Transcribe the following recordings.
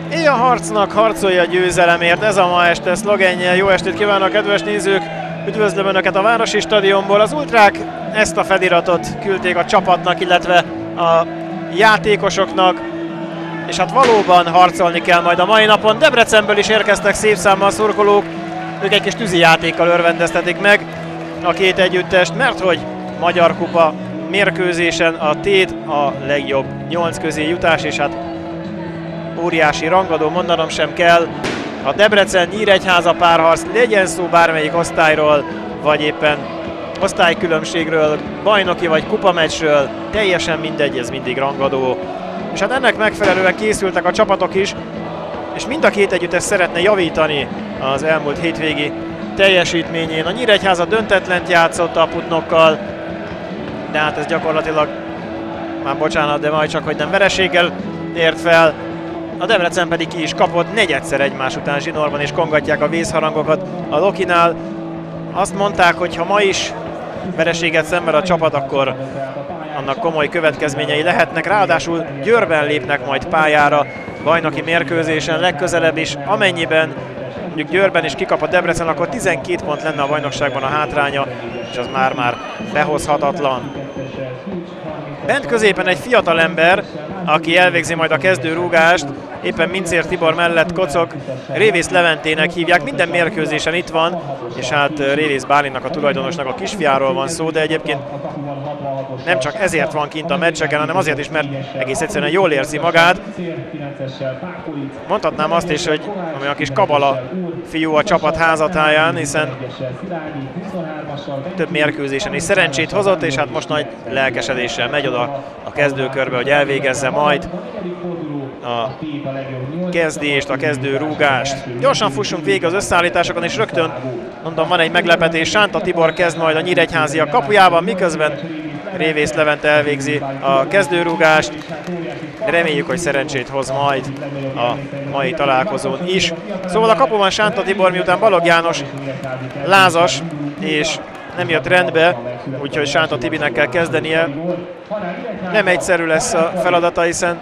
Éj a harcnak, harcolja a győzelemért, ez a ma este szlogenje. Jó estét kívánok, kedves nézők! Üdvözlöm Önöket a Városi Stadionból. Az ultrák ezt a feliratot küldték a csapatnak, illetve a játékosoknak, és hát valóban harcolni kell majd a mai napon. Debrecenből is érkeztek szép számmal szurkolók, ők egy kis tűzijátékkal örvendeztetik meg a két együttest, mert hogy Magyar Kupa mérkőzésen a tét a legjobb 8 közé jutás, és hát óriási rangadó, mondanom sem kell. A Debrecen-Nyíregyháza párharc, legyen szó bármelyik osztályról, vagy éppen osztálykülönbségről, bajnoki vagy kupameccsről, teljesen mindegy, ez mindig rangadó. És hát ennek megfelelően készültek a csapatok is, és mind a két együttes szeretne javítani az elmúlt hétvégi teljesítményén. A Nyíregyháza döntetlent játszott a Putnokkal, de hát ez gyakorlatilag, már bocsánat, de majd csak, hogy nem vereséggel ért fel. A Debrecen pedig ki is kapott negyedszer egymás után zsinórban, és kongatják a vészharangokat a Lokinál. Azt mondták, hogy ha ma is vereséget szenved a csapat, akkor annak komoly következményei lehetnek. Ráadásul Győrben lépnek majd pályára bajnoki mérkőzésen legközelebb is. Amennyiben mondjuk Győrben is kikap a Debrecen, akkor 12 pont lenne a bajnokságban a hátránya, és az már behozhatatlan. Bent középen egy fiatal ember, aki elvégzi majd a kezdőrúgást, éppen Mincér Tibor mellett kocog, Révész Leventének hívják, minden mérkőzésen itt van, és hát Révész Bálinnak, a tulajdonosnak a kisfiáról van szó, de egyébként nem csak ezért van kint a meccseken, hanem azért is, mert egész egyszerűen jól érzi magát. Mondhatnám azt is, hogy olyan kis kabala fiú a csapat házatáján, hiszen több mérkőzésen is szerencsét hozott, és hát most nagy lelkesedéssel megy oda a kezdőkörbe, hogy elvégezze majd a kezdést, a kezdőrúgást. Gyorsan fussunk végig az összeállításokon, és rögtön mondom, van egy meglepetés. Sánta Tibor kezd majd a nyíregyháziak kapujában, miközben Révész Levente elvégzi a kezdőrúgást. Reméljük, hogy szerencsét hoz majd a mai találkozón is. Szóval a kapuban Sánta Tibor, miután Balog János lázas, és nem jött rendbe, úgyhogy Sánta Tibinek kell kezdenie. Nem egyszerű lesz a feladata, hiszen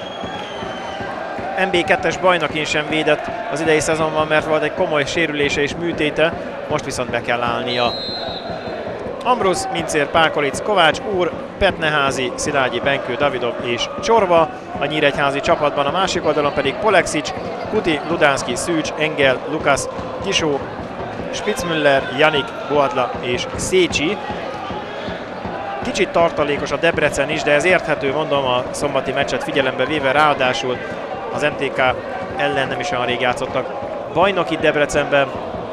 NB2-es bajnokin sem védett az idei szezonban, mert volt egy komoly sérülése és műtéte, most viszont be kell állnia. Ambrusz, Mincér, Pákolic, Kovács, Úr, Petneházi, Szilágyi, Benkő, Davidov és Csorba. A nyíregyházi csapatban a másik oldalon pedig Polexic, Kuti, Ludánszki, Szűcs, Engel, Lukasz, Kisó, Spitzmüller, Janik, Boadla és Szécsi. Kicsit tartalékos a Debrecen is, de ez érthető, mondom, a szombati meccset figyelembe véve, ráadásul az MTK ellen nem is olyan rég játszottak bajnoki Debrecenben,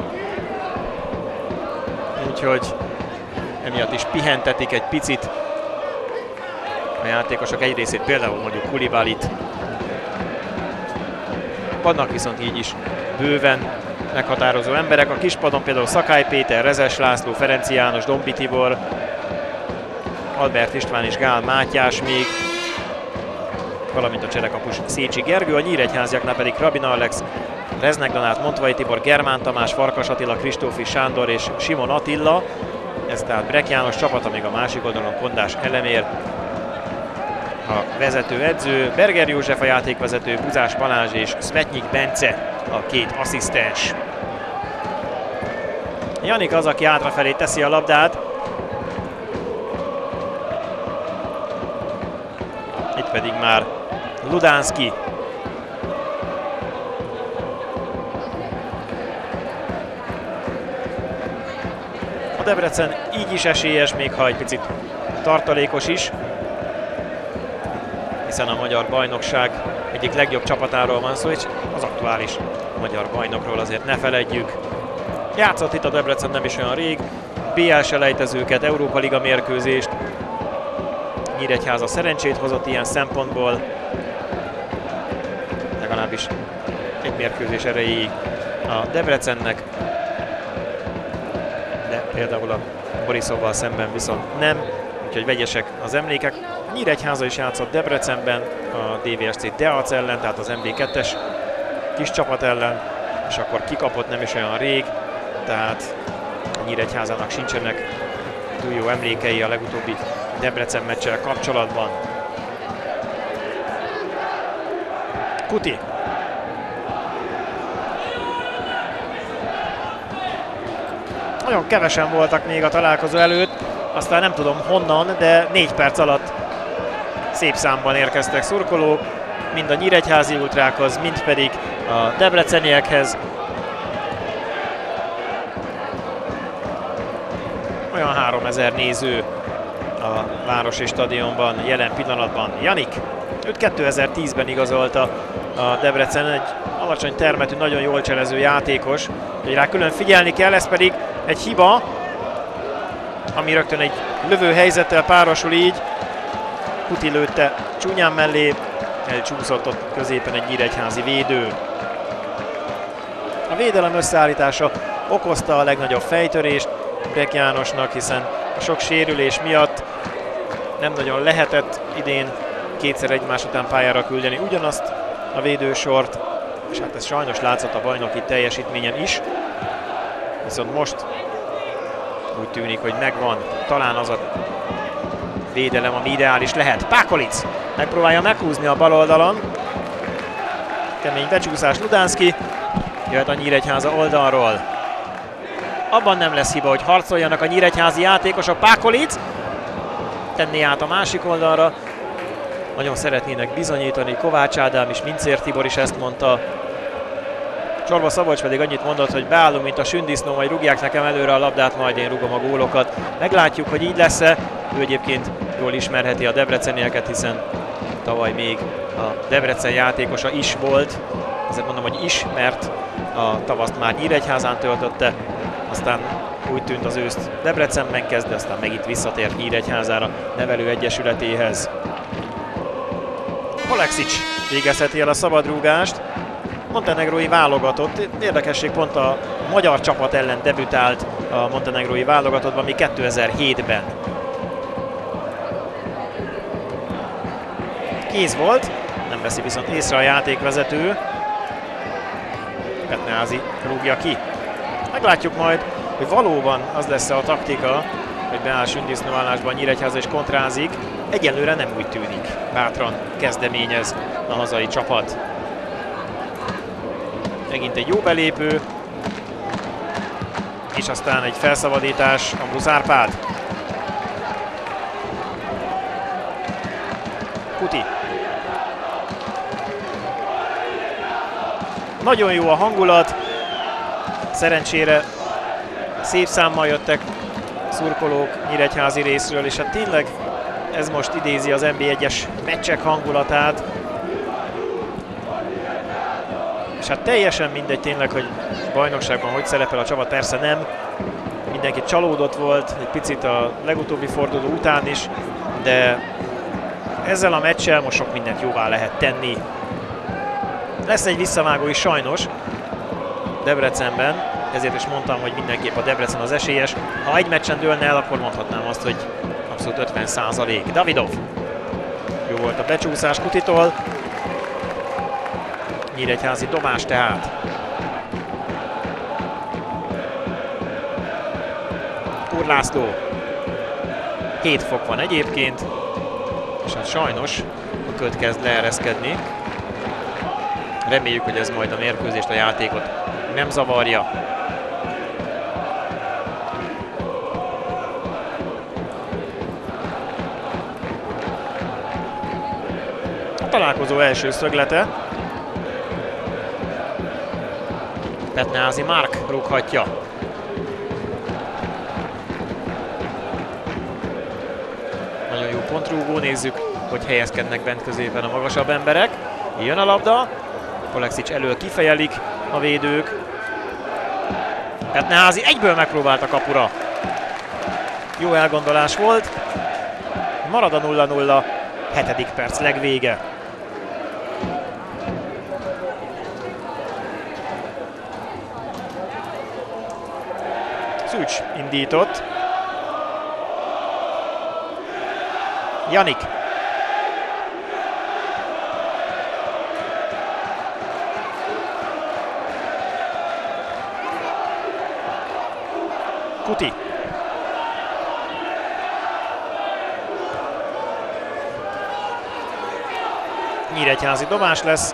úgyhogy emiatt is pihentetik egy picit a játékosok egy részét, például mondjuk Kulibalit. Vannak viszont így is bőven meghatározó emberek. A kispadon például Szakály Péter, Rezes László, Ferenci János, Dombi Tibor, Albert István és Gál Mátyás még, valamint a cserekapus Szécsi Gergő, a nyíregyháziaknál pedig Rabina Alex, Reznek Donát, Montvai Tibor, Germán Tamás, Farkas Attila, Kristófi Sándor és Simon Attila. Ez tehát Brek János csapata, még a másik oldalon Kondás Elemér a vezető edző, Berger József a játékvezető, Buzás Balázs és Smetnyik Bence a két asszisztens. Janik az, aki hátrafelé teszi a labdát. Itt pedig már Ludánszki. A Debrecen így is esélyes, még ha egy picit tartalékos is, hiszen a magyar bajnokság egyik legjobb csapatáról van szó, és az aktuális magyar bajnokról azért ne feledjük. Játszott itt a Debrecen nem is olyan rég, BL selejtezőket, Európa Liga mérkőzést. Nyíregyháza szerencsét hozott ilyen szempontból, legalábbis egy mérkőzés erejéig a Debrecennek, de például a Borisovval szemben viszont nem, úgyhogy vegyesek az emlékek. Nyíregyháza is játszott Debrecenben a DVSC Deac ellen, tehát az MB2-es kis csapat ellen, és akkor kikapott nem is olyan rég, tehát a Nyíregyházának sincsenek túl jó emlékei a legutóbbi Debrecen meccsel kapcsolatban. Kuti Nagyon kevesen voltak még a találkozó előtt, aztán nem tudom honnan, de 4 perc alatt szép számban érkeztek szurkolók, mind a nyíregyházi ultrákhoz, mind pedig a debreceniekhez. Olyan 3000 néző a Városi Stadionban jelen pillanatban. Janik, őt 2010-ben igazolta a Debrecen, egy alacsony termetű, nagyon jól cselező játékos, hogy rá külön figyelni kell, ez pedig egy hiba, ami rögtön egy lövő helyzettel párosul így. Kuti lőtte csúnyán mellé, elcsúszott ott középen egy nyíregyházi védő. A védelem összeállítása okozta a legnagyobb fejtörést Brek Jánosnak, hiszen a sok sérülés miatt nem nagyon lehetett idén kétszer egymás után pályára küldeni ugyanazt a védősort, és hát ez sajnos látszott a bajnoki teljesítményen is. Viszont most úgy tűnik, hogy megvan talán az a védelem, ami ideális lehet. Pákolic megpróbálja meghúzni a bal oldalon. Kemény becsúszás Ludánszki. Jöhet a Nyíregyháza oldalról. Abban nem lesz hiba, hogy harcoljanak a nyíregyházi játékosok. Pákolic tenné át a másik oldalra. Nagyon szeretnének bizonyítani. Kovács Ádám és Mincér Tibor is ezt mondta. Csorba Szabolcs pedig annyit mondott, hogy beállunk, mint a sündisznó, majd rúgják nekem előre a labdát, majd én rúgom a gólokat. Meglátjuk, hogy így lesz-e. Ő egyébként jól ismerheti a debrecenieket, hiszen tavaly még a Debrecen játékosa is volt. Ezért mondom, hogy is, mert a tavaszt már Nyíregyházán töltötte, aztán úgy tűnt az őszt Debrecenben kezd, de aztán megint visszatért Nyíregyházára nevelőegyesületéhez. Oleksics végezheti el a szabadrúgást. Montenegrói válogatott. Érdekesség, pont a magyar csapat ellen debütált a montenegrói válogatottban, mi 2007-ben. Kéz volt, nem veszi viszont észre a játékvezető. Petneházi rúgja ki. Meglátjuk majd, hogy valóban az lesz a taktika, hogy beáll sündisznó állásban Nyíregyháza és kontrázik. Egyelőre nem úgy tűnik. Bátran kezdeményez a hazai csapat. Megint egy jó belépő, és aztán egy felszabadítás Ambrus Árpád. Kuti. Nagyon jó a hangulat, szerencsére szép számmal jöttek szurkolók nyíregyházi részről, és hát tényleg ez most idézi az NB1-es meccsek hangulatát. És hát teljesen mindegy tényleg, hogy bajnokságban hogy szerepel a csapat, persze nem. Mindenki csalódott volt, egy picit a legutóbbi forduló után is, de ezzel a meccsel most sok mindent jóvá lehet tenni. Lesz egy visszavágó is sajnos Debrecenben, ezért is mondtam, hogy mindenképp a Debrecen az esélyes. Ha egy meccsen dőlne el, akkor mondhatnám azt, hogy abszolút 50%. Davidov. Jó volt a becsúszás Kutitól. Nyíregyházi dobás tehát. Úr László. 7 fok van egyébként, és hát sajnos a köd kezd leereszkedni. Reméljük, hogy ez majd a mérkőzést, a játékot nem zavarja. A találkozó első szöglete. Petneházi Mark rúghatja. Nagyon jó pontrúgó, nézzük, hogy helyezkednek bent középen a magasabb emberek. Jön a labda, Oleksics elől kifejelik a védők. Petneházi egyből megpróbált a kapura. Jó elgondolás volt. Marad a 0-0, 7. perc legvége. Szűcs indított. Janik. Kuti. Nyíregyházi dobás lesz.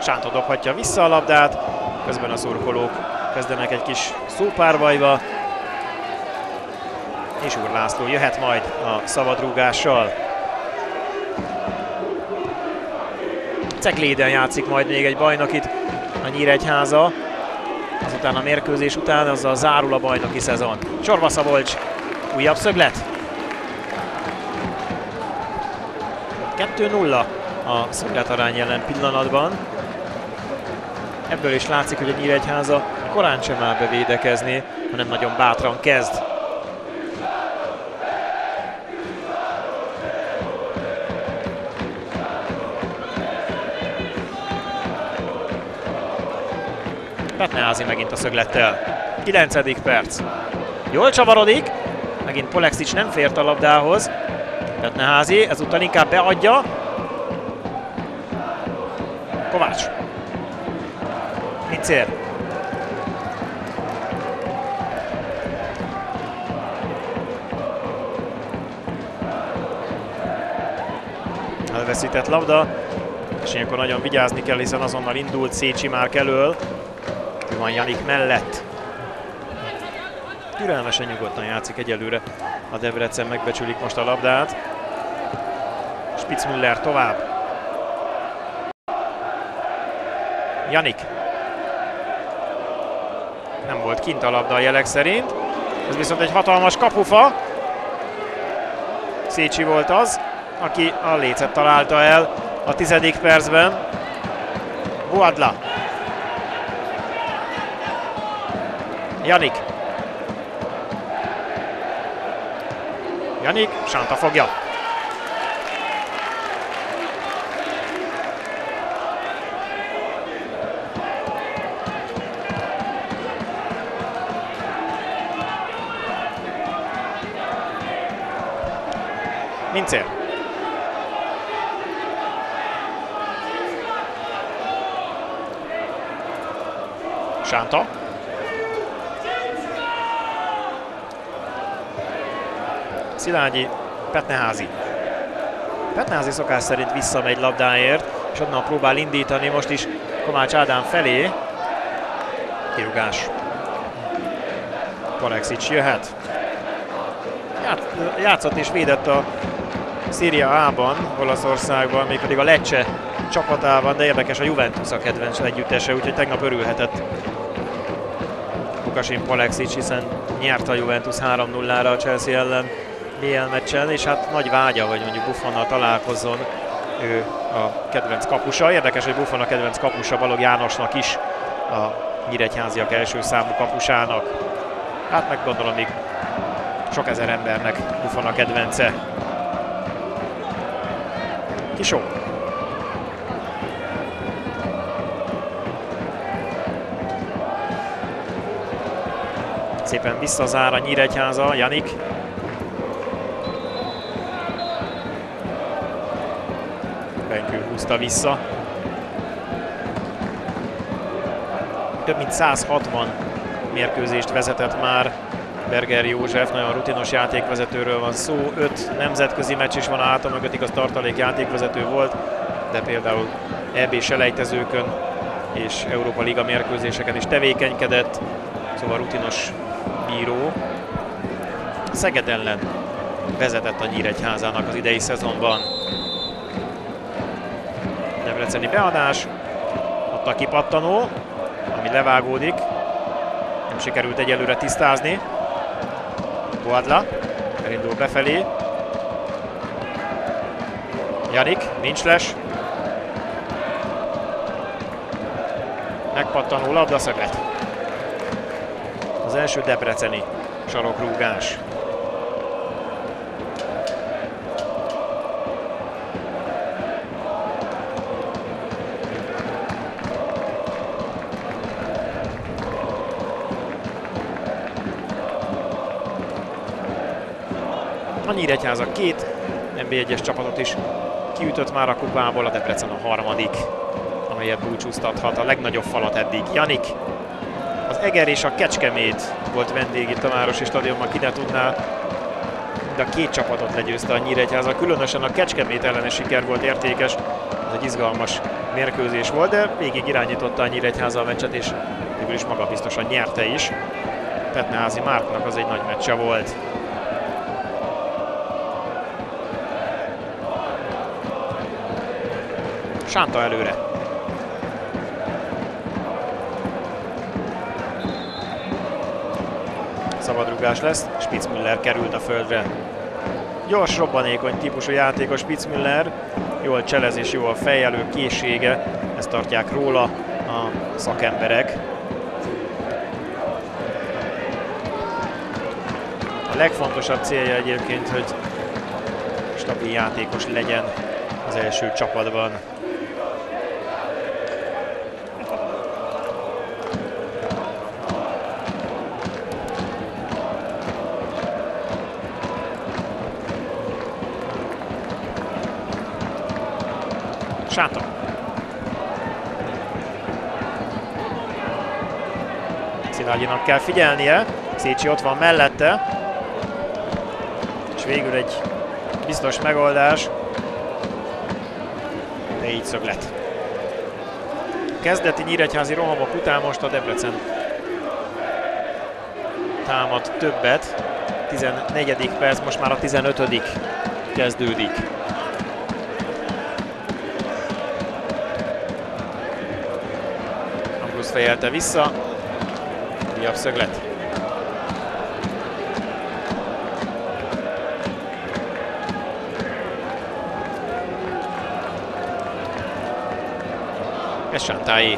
Sántó dobhatja vissza a labdát, közben a szurkolók kezdenek egy kis szópárbajba. És Úr László jöhet majd a szabadrúgással. Cegléden játszik majd még egy bajnokit a Nyíregyháza. Azután a mérkőzés után azzal zárul a bajnoki szezon. Csorba Szabolcs, újabb szöglet. 2-0 a szögletarány jelen pillanatban. Ebből is látszik, hogy a Nyíregyháza korán sem áll bevédekezni, hanem nagyon bátran kezd. Petneházy megint a szöglettel. 9. perc. Jól csavarodik. Megint Polexic nem fért a labdához. Petneházy ezúttal inkább beadja. Kovács. Pincér. Elveszített labda. És ilyenkor nagyon vigyázni kell, hiszen azonnal indult Szécsi Márk elől. Ő van Janik mellett. Türelmesen, nyugodtan játszik egyelőre. A Debrecen megbecsülik most a labdát. Spitzmüller tovább. Janik. Nem volt kint a labda a jelek szerint. Ez viszont egy hatalmas kapufa. Szécsi volt az, aki a lécet találta el a 10. percben. Boadla. Janik. Janik, Sánta fogja. Mincér. Sánta. Szilágyi, Petneházy. Petneházy szokás szerint visszamegy labdáért, és onnan próbál indítani, most is Komács Ádám felé. Kirúgás. Polexic jöhet. Játszott és védett a Serie A-ban, Olaszországban, mégpedig a Lecce csapatában, de érdekes, a Juventus a kedvenc együttese, úgyhogy tegnap örülhetett Lukasin Polexic, hiszen nyert a Juventus 3-0-ra a Chelsea ellen BL meccsen, és hát nagy vágya, hogy mondjuk Buffonnal találkozzon, ő a kedvenc kapusa. Érdekes, hogy Buffon a kedvenc kapusa Balog Jánosnak is, a nyíregyháziak első számú kapusának. Hát meg gondolom, még sok ezer embernek Buffon a kedvence. Kisó. Szépen visszazár a Nyíregyháza, Janik. Benkő húzta vissza. Több mint 160 mérkőzést vezetett már Berger József, nagyon rutinos játékvezetőről van szó. 5 nemzetközi meccs is van a háta mögött, igaz tartalék játékvezető volt, de például EB selejtezőkön és Európa Liga mérkőzéseken is tevékenykedett, szóval rutinos bíró. Szeged ellen vezetett a Nyíregyházának az idei szezonban. Debreceni beadás, ott a kipattanó, ami levágódik, nem sikerült egyelőre tisztázni. Boadla, elindul befelé. Janik, nincs les. Megpattanó labdaszöglet. Az első debreceni sarokrúgás. A Nyíregyháza 2 NB1-es csapatot is kiütött már a kupából, a Debrecen a harmadik, amelyet búcsúztathat a legnagyobb falat eddig. Janik. Az Eger és a Kecskemét volt vendég itt a Városi Stadionban, ki ne tudná. De a 2 csapatot legyőzte a Nyíregyháza, különösen a Kecskemét elleni siker volt értékes. Ez egy izgalmas mérkőzés volt, de végig irányította a Nyíregyháza a meccset, és végül is magabiztosan nyerte is. Petneházy Márknak az egy nagy meccse volt. Sánta előre. Szabadrugás lesz, Spitzmüller került a földre. Gyors, robbanékony típusú játékos Spitzmüller, jól cselez és jó a fejelő készsége, ezt tartják róla a szakemberek. A legfontosabb célja egyébként, hogy stabil játékos legyen az első csapatban. Sánta. Szilágyinak kell figyelnie, Szécsi ott van mellette, és végül egy biztos megoldás, de így szöglet. Kezdeti nyíregyházi rohamok után most a Debrecen támad többet, 14. perc, most már a 15. kezdődik. Fejelte vissza, újabb szöglet. Ez Sántáé.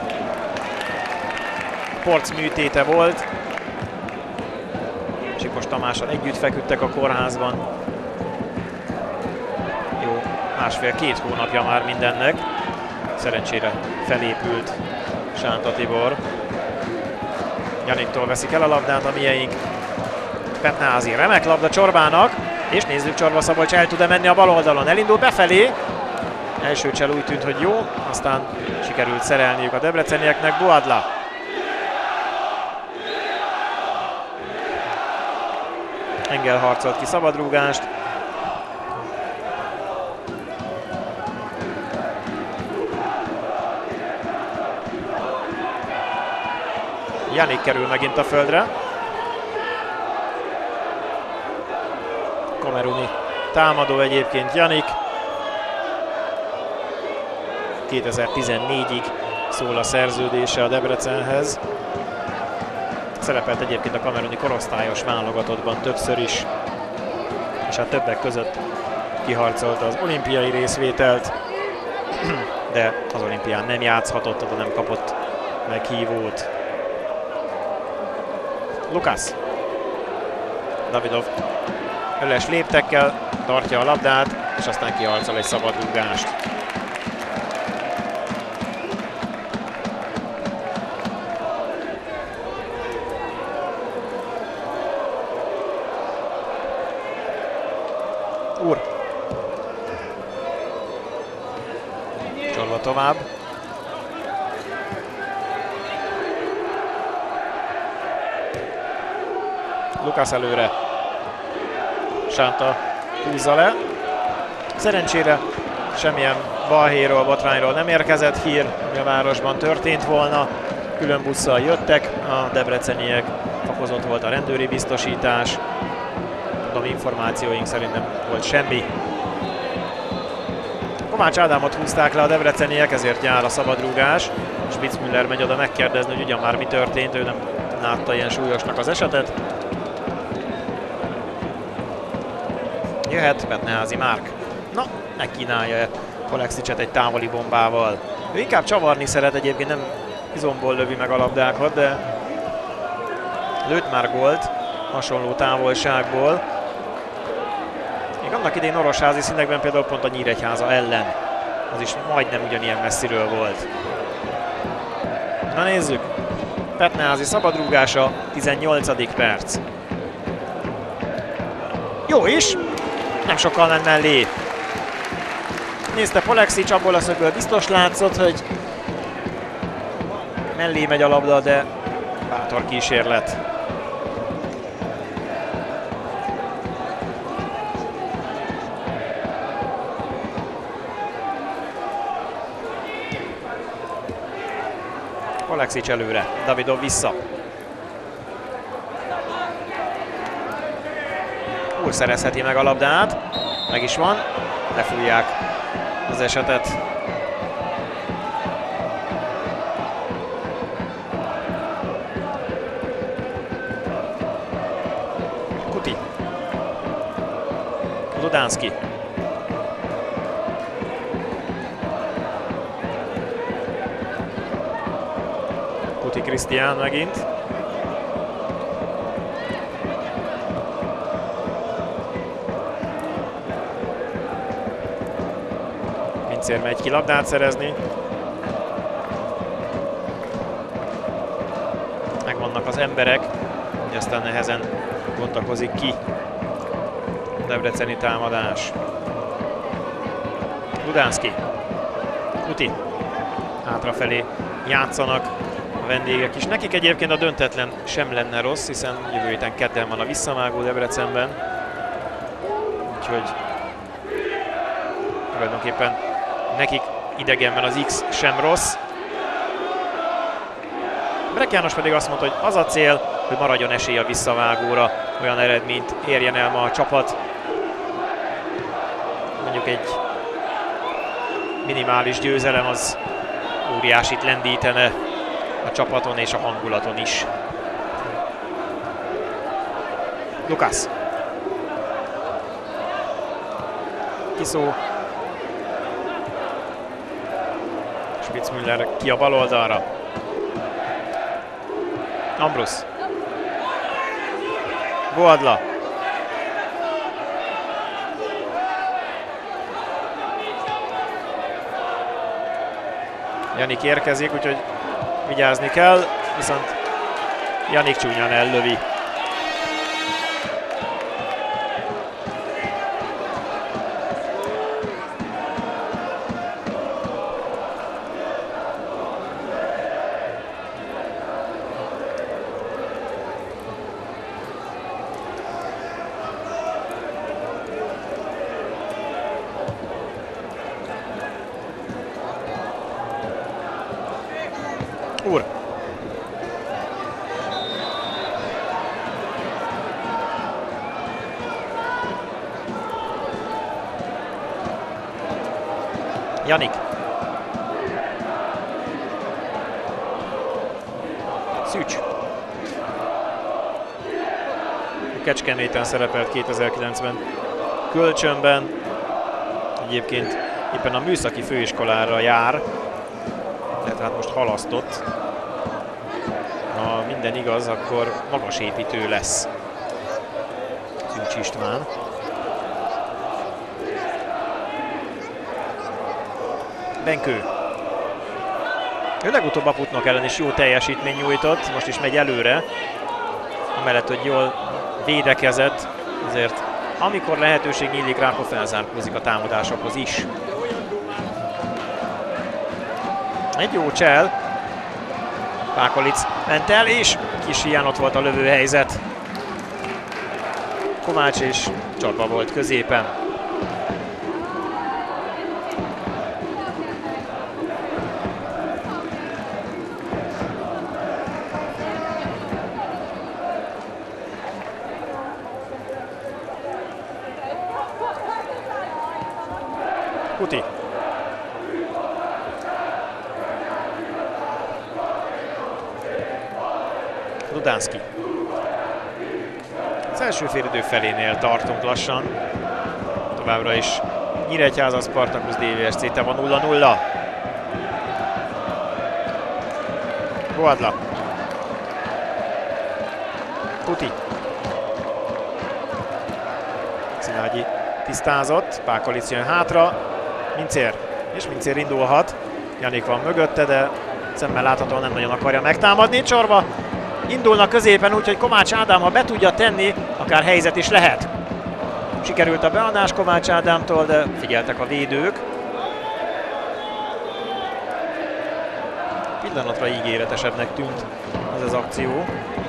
Porc műtéte volt. Sipos Tamással együtt feküdtek a kórházban. Jó, másfél-két hónapja már mindennek. Szerencsére felépült Sánta Tibor. Janiktól veszik el a labdát a mieink. Petneházy, remek labda Csorbának, és nézzük, Csorba Szabolcs el tud-e menni a bal oldalon. Elindul befelé. Első csel úgy tűnt, hogy jó, aztán sikerült szerelniük a debrecenieknek. Boadla. Engel harcolt ki szabadrúgást. Janik kerül megint a földre. Kameruni támadó egyébként Janik. 2014-ig szól a szerződése a Debrecenhez. Szerepelt egyébként a kameruni korosztályos válogatottban többször is, és hát többek között kiharcolta az olimpiai részvételt, de az olimpián nem játszhatott, oda nem kapott meghívót. Lukász. Davidov öles léptekkel tartja a labdát, és aztán kiharcol egy szabadrúgást. Úr. Csorba tovább. Lukász előre. Sánta húzza le. Szerencsére semmilyen balhéról, botrányról nem érkezett hír, ami a városban történt volna. Külön busszal jöttek a debreceniek, fokozott volt a rendőri biztosítás. Tudom, információink szerint nem volt semmi. Kovács Ádámot húzták le a debreceniek, ezért jár a szabadrúgás. Spitzmüller megy oda megkérdezni, hogy ugyan már mi történt, ő nem látta ilyen súlyosnak az esetet. Jöhet Petneházy Márk. Na, megkínálja Oleksicset egy távoli bombával. Ő inkább csavarni szeret, egyébként nem izomból lövi meg a labdákat, de lőtt már gólt hasonló távolságból. Még annak idején orosházi színekben például pont a Nyíregyháza ellen. Az is majdnem ugyanilyen messziről volt. Na nézzük. Petneházy szabadrúgása, 18. perc. Jó is! Nem sokkal ment mellé. Nézte Oleksics, abból a szögből biztos látszott, hogy mellé megy a labda, de bátor kísérlet. Oleksics előre, Davidov vissza. Úr szerezheti meg a labdát, meg is van, lefújják az esetet. Kuti. Ludánszky. Kuti Krisztián megint. Mincér megy ki labdát szerezni. Megvannak az emberek, hogy aztán nehezen bontakozik ki a debreceni támadás. Ludánszky. Kuti. Hátrafelé játszanak a vendégek is. Nekik egyébként a döntetlen sem lenne rossz, hiszen jövő héten kedden van a visszavágó Debrecenben. Úgyhogy tulajdonképpen nekik idegenben az X sem rossz. Brek János pedig azt mondta, hogy az a cél, hogy maradjon esély a visszavágóra, olyan eredményt érjen el ma a csapat. Mondjuk egy minimális győzelem az óriásit lendítene a csapaton és a hangulaton is. Lukász. Kiszó. Spitzmüller ki a bal oldalra. Ambrus. Boadla. Janik érkezik, úgyhogy vigyázni kell, viszont Janik csúnyán ellövi. Úr. Janik. Szűcs. Kecskeméten szerepelt 2009-ben kölcsönben. Egyébként éppen a műszaki főiskolára jár. Tehát most halasztott. Ha minden igaz, akkor magasépítő lesz Szűcs István. Benkő. Ő legutóbb a Putnok ellen is jó teljesítmény nyújtott, most is megy előre. Amellett, hogy jól védekezett, azért amikor lehetőség nyílik rá, akkor felzárkózik a támadásokhoz is. Egy jó csel. Pákolic ment el, és kis hiány ott volt a lövőhelyzet. Komács és Csorba volt középen. Kuti. Ludánszky. Az első félidő felénél tartunk lassan. Továbbra is Nyíregyháza Spartacus DVSC Teva 0-0. Boadla. Kuti. Szilágyi tisztázott, Pákolic jön hátra. Mincér. És Mincér indulhat. Janik van mögötte, de szemmel láthatóan nem nagyon akarja megtámadni. Csorba indulnak középen, úgyhogy Kovács Ádám, ha be tudja tenni, akár helyzet is lehet. Sikerült a beadás Kovács Ádámtól, de figyeltek a védők. Pillanatra ígéretesebbnek tűnt ez az akció.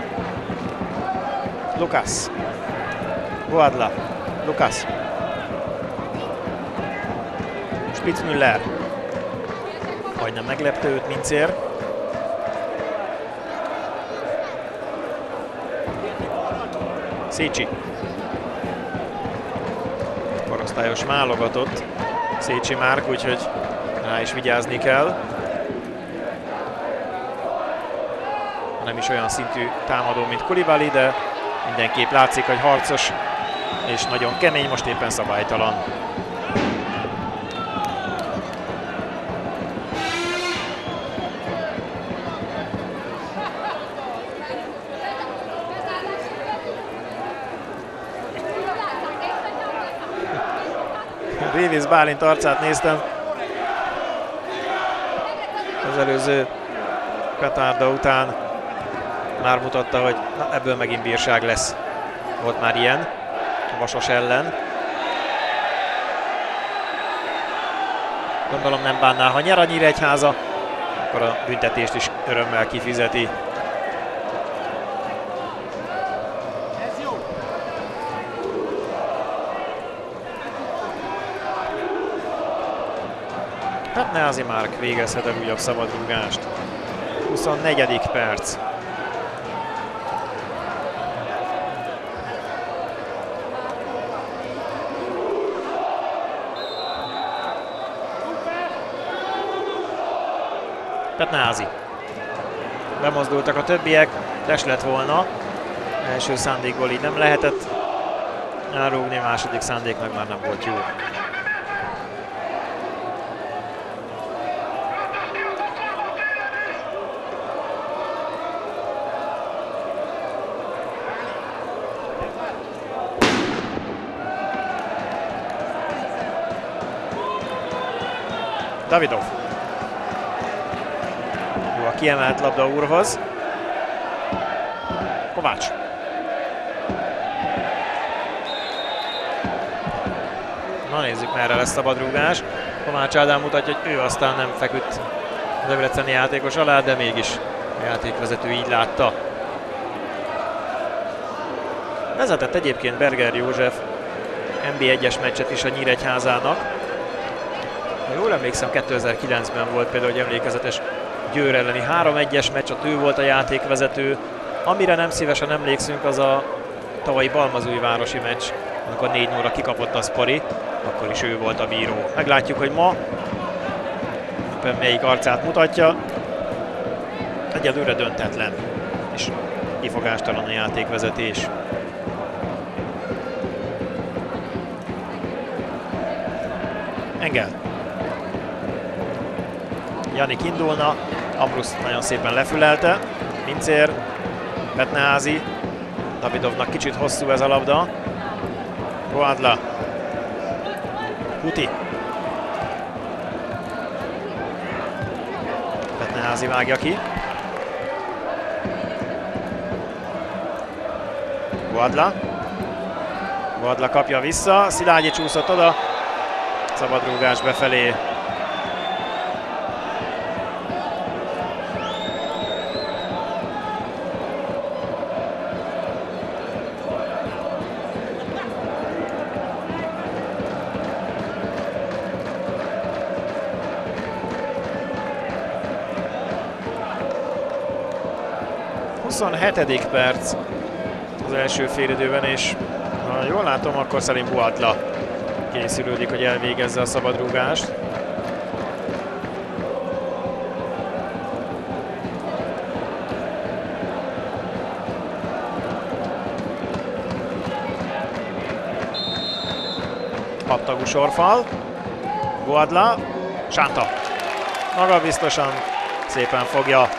Lukász. Boadla. Lukász. Spitzmüller. Majdnem meglepte őt Mincér. Szécsi. Korosztályos válogatott Szécsi Márk, úgyhogy rá is vigyázni kell. Nem is olyan szintű támadó, mint Koulibaly, de mindenképp látszik, hogy harcos és nagyon kemény, most éppen szabálytalan. Révész Bálint arcát néztem az előző petárda után, már mutatta, hogy na, ebből megint bírság lesz. Volt már ilyen a Vasas ellen. Gondolom nem bánná, ha nyer a Nyíregyháza, akkor a büntetést is örömmel kifizeti. Petneházy Márk végezhet el újabb szabadrúgást. 24. perc. Petneházy. Bemozdultak a többiek, test lett volna. Első szándékból így nem lehetett elrúgni, második szándék meg már nem volt jó. Davidov. Jó a kiemelt labda úrhoz. Kovács. Na nézzük, merre lesz szabadrúgás. Kovács Ádám mutatja, hogy ő aztán nem feküdt a debreceni játékos alá, de mégis a játékvezető így látta. Vezetett egyébként Berger József NB1-es meccset is a Nyíregyházának. Ha jól emlékszem, 2009-ben volt például egy emlékezetes Győr elleni 3-1-es meccs, ott ő volt a játékvezető. Amire nem szívesen emlékszünk, az a tavalyi Balmazújvárosi meccs, amikor 4-0-ra kikapott a Szpori, akkor is ő volt a bíró. Meglátjuk, hogy ma melyik arcát mutatja. Egyelőre döntetlen, és kifogástalan a játékvezetés. Engel. Janik indulna, Ambrus nagyon szépen lefülelte, Pincér, Petneházy, Davidovnak kicsit hosszú ez a labda, Boadla, Huti, Petneházy vágja ki, Boadla kapja vissza, Szilágyi csúszott oda, szabadrúgás befelé. A 27. perc az első félidőben, és ha jól látom, akkor szerint Boadla készülődik, hogy elvégezze a szabadrúgást. Habtagú sorfal. Boadla. Sánta. Magabiztosan szépen fogja.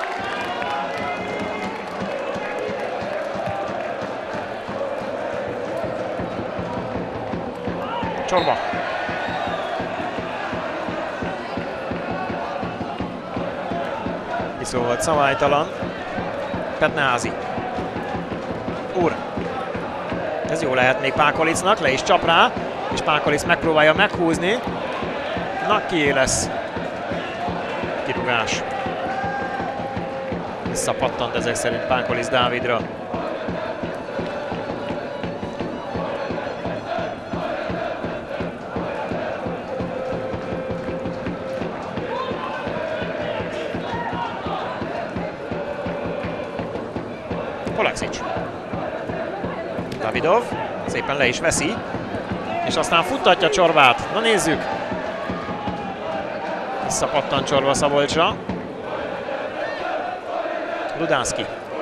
Csorba. Iszó volt szabálytalan. Petneházy. Úr. Ez jó lehet még Pákolicnak, le is csap rá, és Pákolic megpróbálja meghúzni. Na, kié lesz? Kirugás. Visszapattant ezek szerint Pákolic Dávidra. Oleksics. Davidov szépen le is veszi, és aztán futtatja Csorbát. Na nézzük! Visszapattan Csorba Szabolcsra. Ludánszky.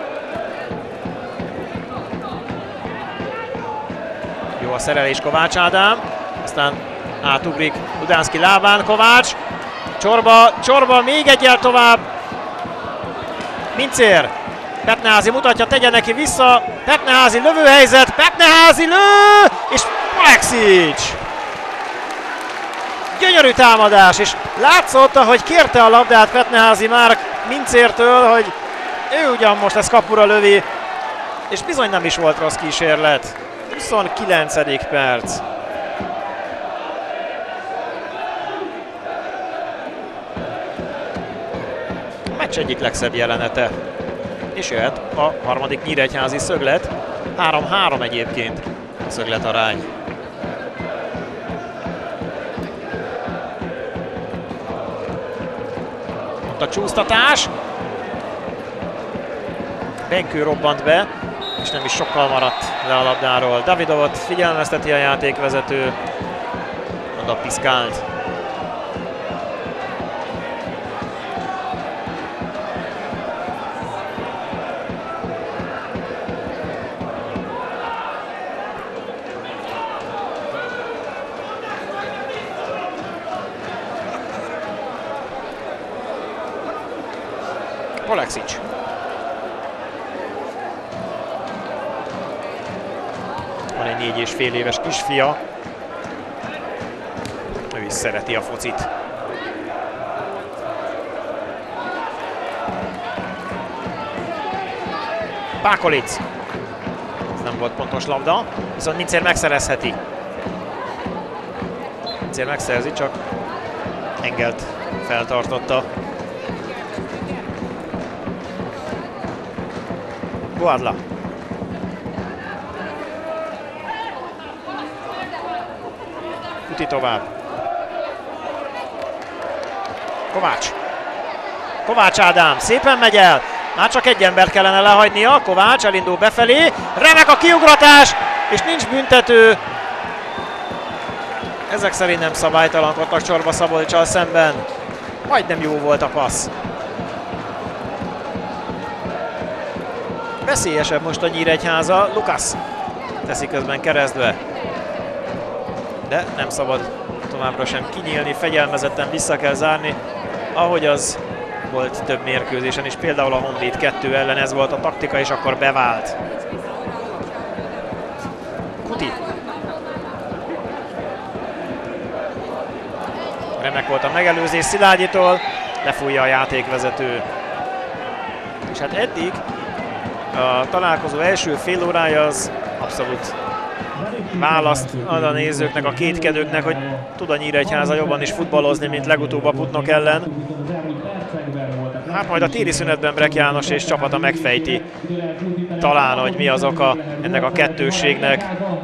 Jó a szerelés Kovács Ádám, aztán átugrik Ludánszky lábán, Kovács, Csorba még egyel tovább, Mincér, Petneházy mutatja, tegye neki vissza, Petneházy lövőhelyzet, Petneházy lő, és Oleksics! Gyönyörű támadás, és látszott, ahogy kérte a labdát Petneházy már Mincértől, hogy ő ugyan most ezt kapura lövi, és bizony nem is volt rossz kísérlet. 29. perc. A meccs egyik legszebb jelenete. És jöhet a harmadik nyíregyházi szöglet. 3-3 egyébként a szöglet arány. Ott a csúsztatás. Benkő robbant be, és nem is sokkal maradt le a labdáról. Davidovot figyelmezteti a játékvezető, oda piszkált. Oleksics. Van egy 4,5 éves kisfia. Ő is szereti a focit. Pákolic. Ez nem volt pontos labda, viszont Mincér megszerezheti. Mincér megszerzi, csak Engelt feltartotta. Boadla. Kuti tovább. Kovács. Kovács Ádám szépen megy el. Már csak egy ember kellene lehagynia. Kovács elindul befelé. Remek a kiugratás, és nincs büntető. Ezek szerint nem szabálytalankodtak Csorba Szabolccsal szemben. Majdnem jó volt a passz. Veszélyesebb most a Nyíregyháza. Lukasz teszi közben keresztbe. De nem szabad továbbra sem kinyílni, fegyelmezetten vissza kell zárni, ahogy az volt több mérkőzésen is, például a Honvéd 2 ellen ez volt a taktika, és akkor bevált. Kuti. Remek volt a megelőzés Szilágyitól, lefújja a játékvezető. És hát eddig a találkozó első fél órája az abszolút választ ad a nézőknek, a kétkedőknek, hogy tud a Nyíregyháza jobban is futballozni, mint legutóbb a Putnok ellen. Hát majd a téli szünetben Brek János és csapata megfejti talán, hogy mi az oka ennek a kettősségnek.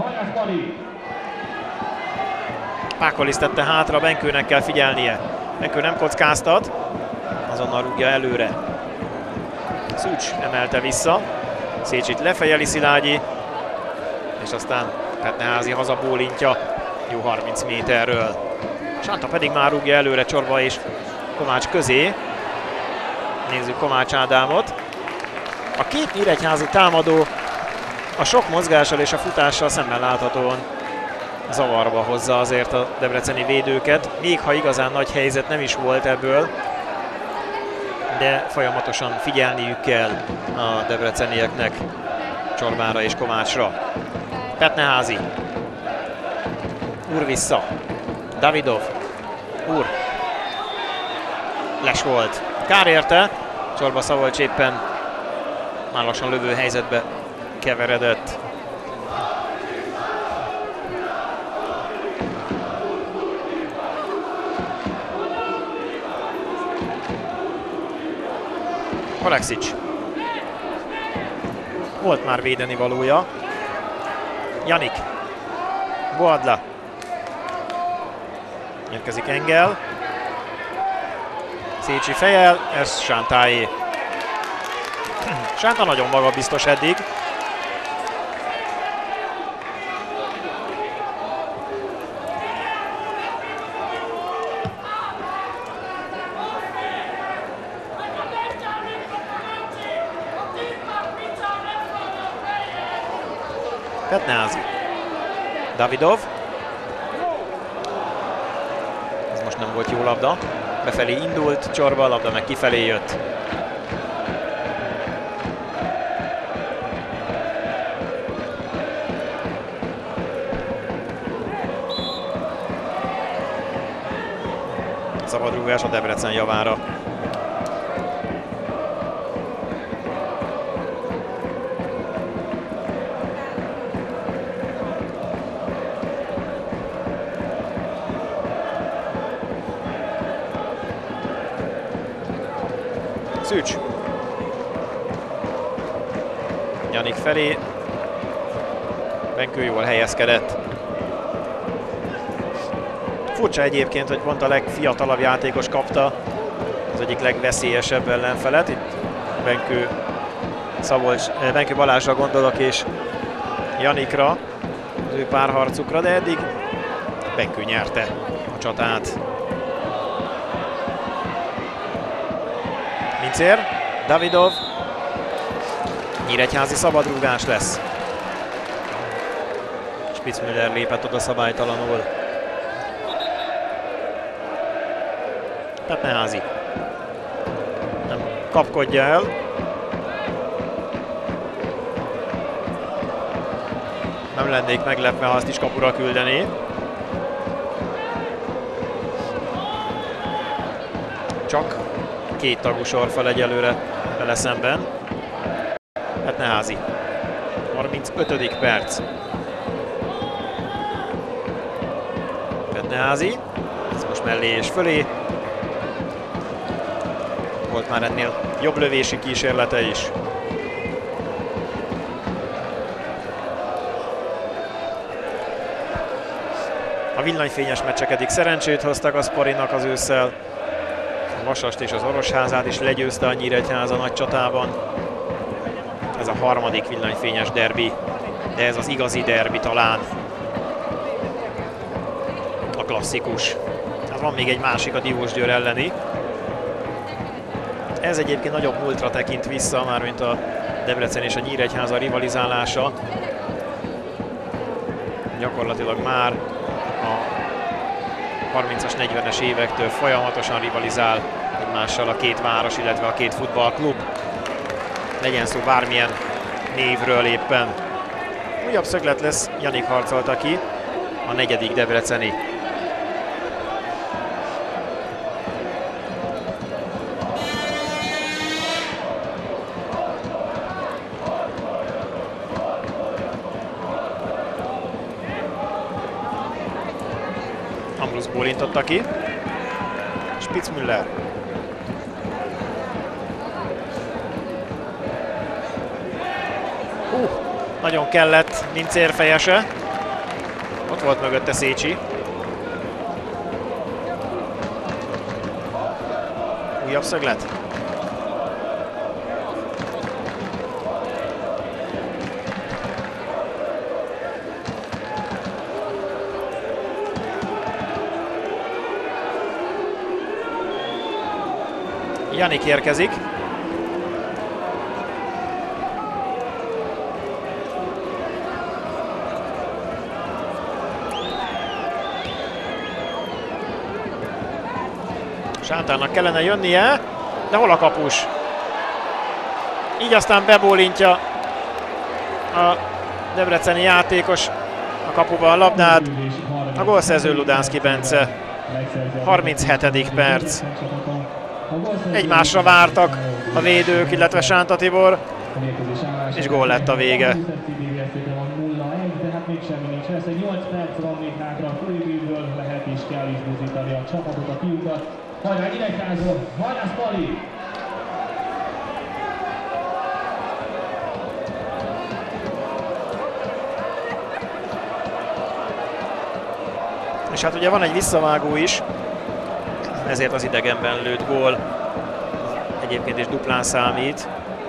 Pákolic tette hátra, Benkőnek kell figyelnie. Benkő nem kockáztat, azonnal rúgja előre. Szűcs emelte vissza, Szécsit lefejeli Szilágyi, és aztán Petneházy hazabólintja jó 30 méterről. Sánta pedig már rúgja előre Csorba és Kovács közé. Nézzük Kovács Ádámot. A két nyíregyházi támadó a sok mozgással és a futással szemben láthatóan zavarba hozza azért a debreceni védőket, még ha igazán nagy helyzet nem is volt ebből, de folyamatosan figyelniük kell a debrecenieknek Csorbára és Kovácsra. Petneházy. Úr vissza. Davidov. Úr. Les volt. Kár érte. Csorba Szabolcs éppen már lassan lövő helyzetbe keveredett. Oleksics. Volt már védeni valója. Janik. Boadla. Érkezik Engel. Szécsi fejel, ez Sántáé. Sánta nagyon magabiztos eddig. Petneházy. Davidov. Ez most nem volt jó labda. Befelé indult Csorba, a labda meg kifelé jött. Szabadrúgás a Debrecen javára. Szűcs. Janik felé. Benkő jól helyezkedett. Furcsa egyébként, hogy pont a legfiatalabb játékos kapta az egyik legveszélyesebb ellenfelet. Itt Benkő Balázsra gondolok és Janikra, az ő párharcukra, de eddig Benkő nyerte a csatát. Mincér, Davidov, nyíregyházi szabadrúgás lesz. Spitzmüller lépett oda szabálytalanul. Petneházy nem kapkodja el. Nem lennék meglepve, ha azt is kapura küldené. Csak két tagú sorfal egyelőre vele szemben. Petneházy. 35. perc. Petneházy. Ez most mellé és fölé. Volt már ennél jobb lövési kísérlete is. A villanyfényes meccsek eddig szerencsét hoztak a Sporinak az ősszel. A Vasast és az Orosházát is legyőzte a Nyíregyháza nagy csatában. Ez a harmadik villanyfényes derbi, de ez az igazi derbi talán. A klasszikus. Hát van még egy másik, a Diósgyőr elleni. Ez egyébként nagyobb múltra tekint vissza, mármint a Debrecen és a Nyíregyháza rivalizálása. Gyakorlatilag már a 30-as, 40-es évektől folyamatosan rivalizál egymással a két város, illetve a két futballklub. Legyen szó bármilyen névről éppen. Újabb szöglet lesz, Janik harcolta ki, a 4. debreceni. Ambrus bólintotta ki. Spitzmüller. Nagyon kellett Mincér fejese. Ott volt mögötte Szécsi. Újabb szöglet. Janik érkezik. Sántárnak kellene jönnie, de hol a kapus? Így aztán bebólintja a debreceni játékos a kapuba a labdát. A gólszerző Ludánszky Bence. 37. perc. Egymásra vártak a védők, illetve Sánta Tibor, és gól lett a vége. És hát ugye van egy visszavágó is, ezért az idegenben lőtt gól egyébként is duplán számít.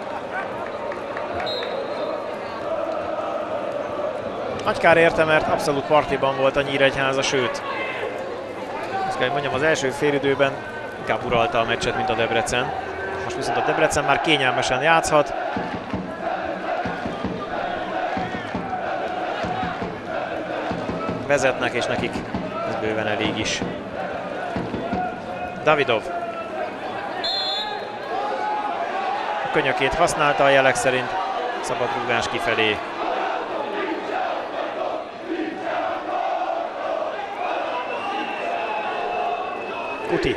Nagy kár érte, mert abszolút partiban volt a Nyíregyháza, sőt, azt kell, hogy mondjam, az első félidőben inkább uralta a meccset, mint a Debrecen. Most viszont a Debrecen már kényelmesen játszhat. vezetnek, és nekik ez bőven elég is. Davidov. Könyökét használta a jelek szerint, szabad rúgás kifelé. Kuti.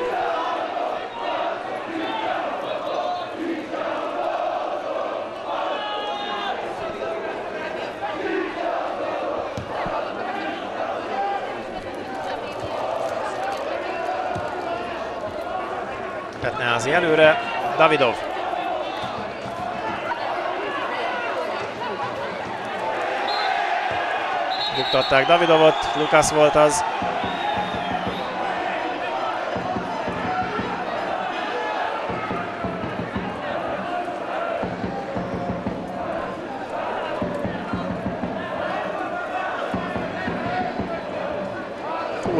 Petneházi előre, Davidov. Buktatták Davidovot, Lukasz volt az. Fúr.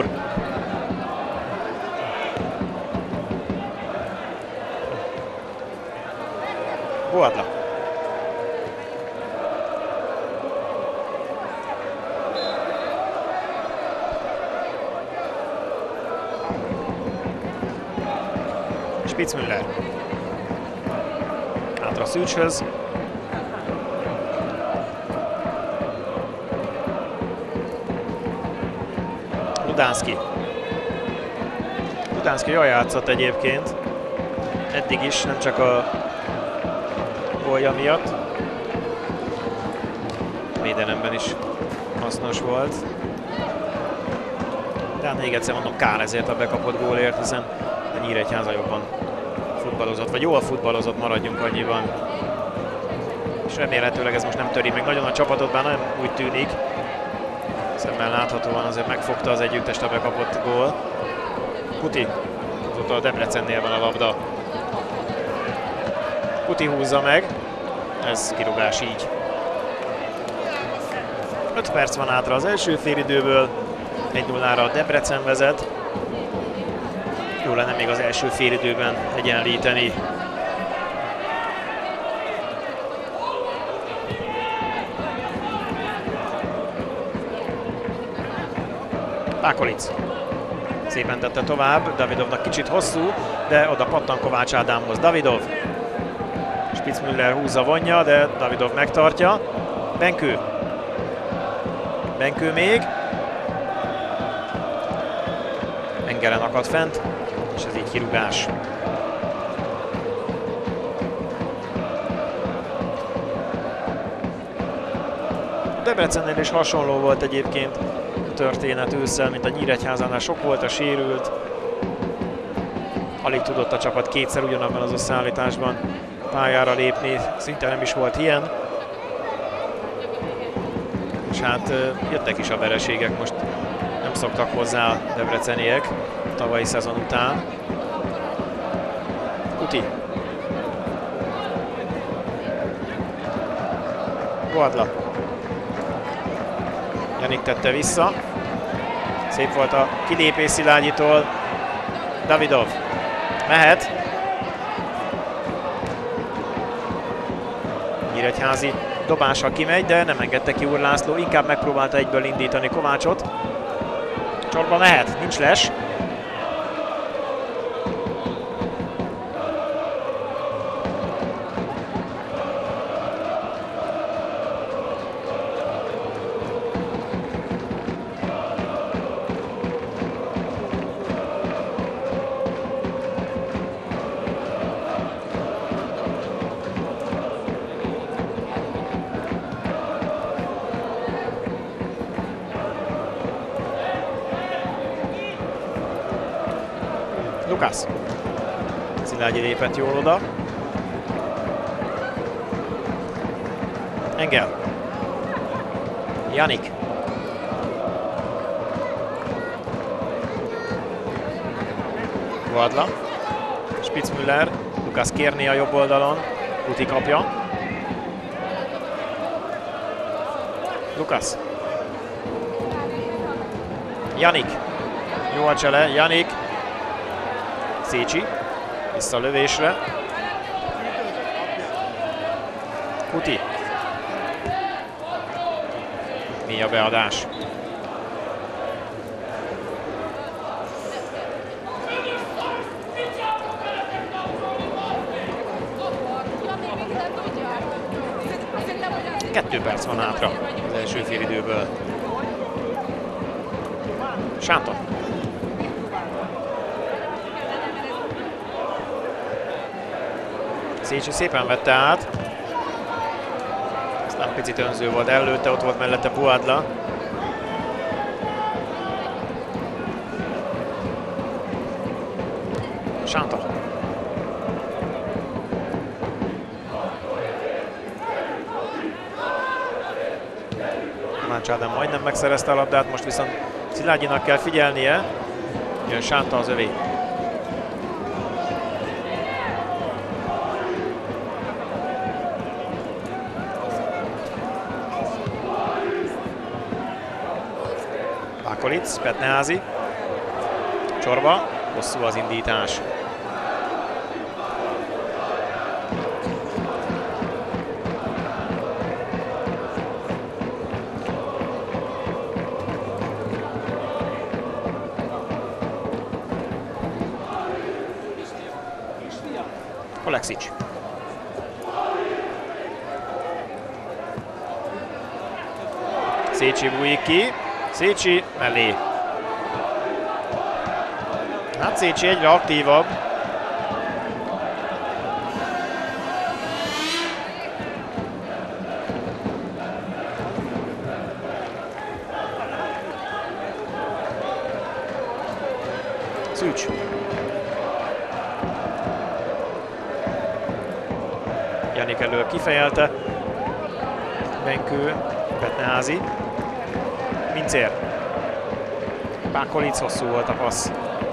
Boadla. Spitzmüller. Hátra Szűcshöz. Ludánszky. Ludánszky jól játszott egyébként. Eddig is, nem csak a gólja miatt. Védelemben is hasznos volt. De még egyszer mondom, kár ezért a bekapott gólért, hiszen a Nyíregyháza jobban futballozott, vagy jól futballozott, maradjunk annyiban. És remélhetőleg ez most nem töri meg nagyon a csapatot, bár nem úgy tűnik. Szemmel láthatóan azért megfogta az együttest a bekapott gól. Kuti, azóta a Debrecennél van a labda. Kuti húzza meg, ez kirúgás így. 5 perc van hátra az első félidőből, 1-0-ra a Debrecen vezet. Jó lenne még az első félidőben egyenlíteni. Pákolic szépen tette tovább, Davidovnak kicsit hosszú, de oda pattan Kovács Ádámhoz. Davidov. Spitzmüller húzza, vonja, de Davidov megtartja. Benkő. Benkő még. Engelen akad fent, és ez így kirúgás. Debrecennél is hasonló volt egyébként a történet ősszel, mint a Nyíregyházánál. Sok volt a sérült. Alig tudott a csapat kétszer ugyanabban az összeállításban pályára lépni, szinte nem is volt ilyen. És hát jöttek is a vereségek, most nem szoktak hozzá a debreceniek a tavalyi szezon után. Kuti. Boadla. Janik tette vissza. Szép volt a kilépés Szilágyitól. Davidov. Mehet. Nyíregyházi dobással kimegy, de nem engedte ki Úr László, inkább megpróbálta egyből indítani Kovácsot. Csorba mehet, nincs les. Lukasz. Szilágyi lépett jól oda. Engel. Janik. Boadla. Spitzmüller. Lukasz kérné a jobb oldalon. Kuti kapja. Lukasz. Janik. Jó a csele. Janik. Szécsi, vissza a lövésre. Kuti. Mély a beadás. 2 perc van hátra az első félidőből. Sánton. Szécsi szépen vette át. Aztán picit önző volt előtte, ott volt mellette Boadla. Sánton. Kovács Ádám majdnem megszerezte a labdát, most viszont Szilágyinak kell figyelnie. Jön Sánta az övé. Pákolic, Petneházi. Csorba, hosszú az indítás. Oleksics. Szécsi bújik ki. Szécsi mellé. Hát Szécsi egyre aktívabb. Szűcs. Janik elől kifejelte. Benkő, Petneházi. Mincér. Pákolic, hosszú volt a passz.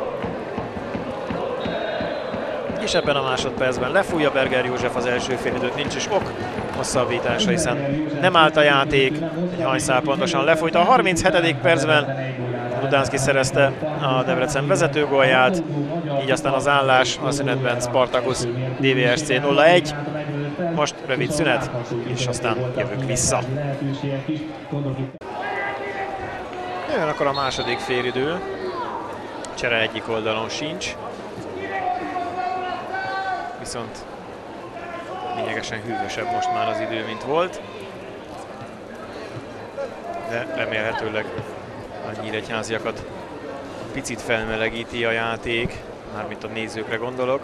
És ebben a másodpercben lefújja Berger József az első félidőt, nincs is ok hosszabbításra, hiszen nem állt a játék, egy hajszál pontosan lefújta. A 37. percben Ludánszky szerezte a Debrecen vezetőgólját, így aztán az állás a szünetben Spartacus DVSC 0-1. Most rövid szünet, és aztán jövünk vissza. Jön akkor a második félidő. Csere egyik oldalon sincs. Viszont lényegesen hűvösebb most már az idő, mint volt. De remélhetőleg a nyíregyháziakat picit felmelegíti a játék, mármint a nézőkre gondolok.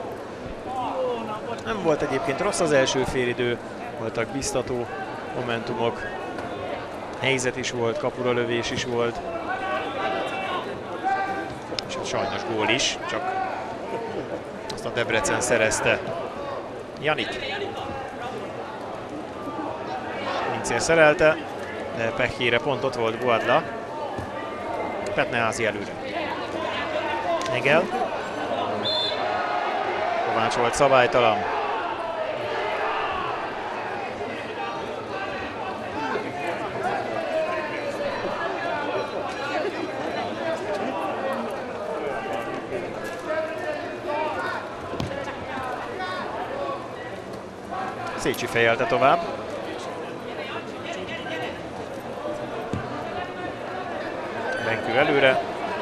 Nem volt egyébként rossz az első félidő, voltak biztató momentumok, helyzet is volt, kapura lövés is volt, és hát sajnos gól is, csak azt a Debrecen szerezte. Janik. Mincér szerelte, de pehjére pont ott volt Boadla. Petneházi előre. Engel. Kovács volt szabálytalan. Szécsi fejelte tovább. Benkő előre.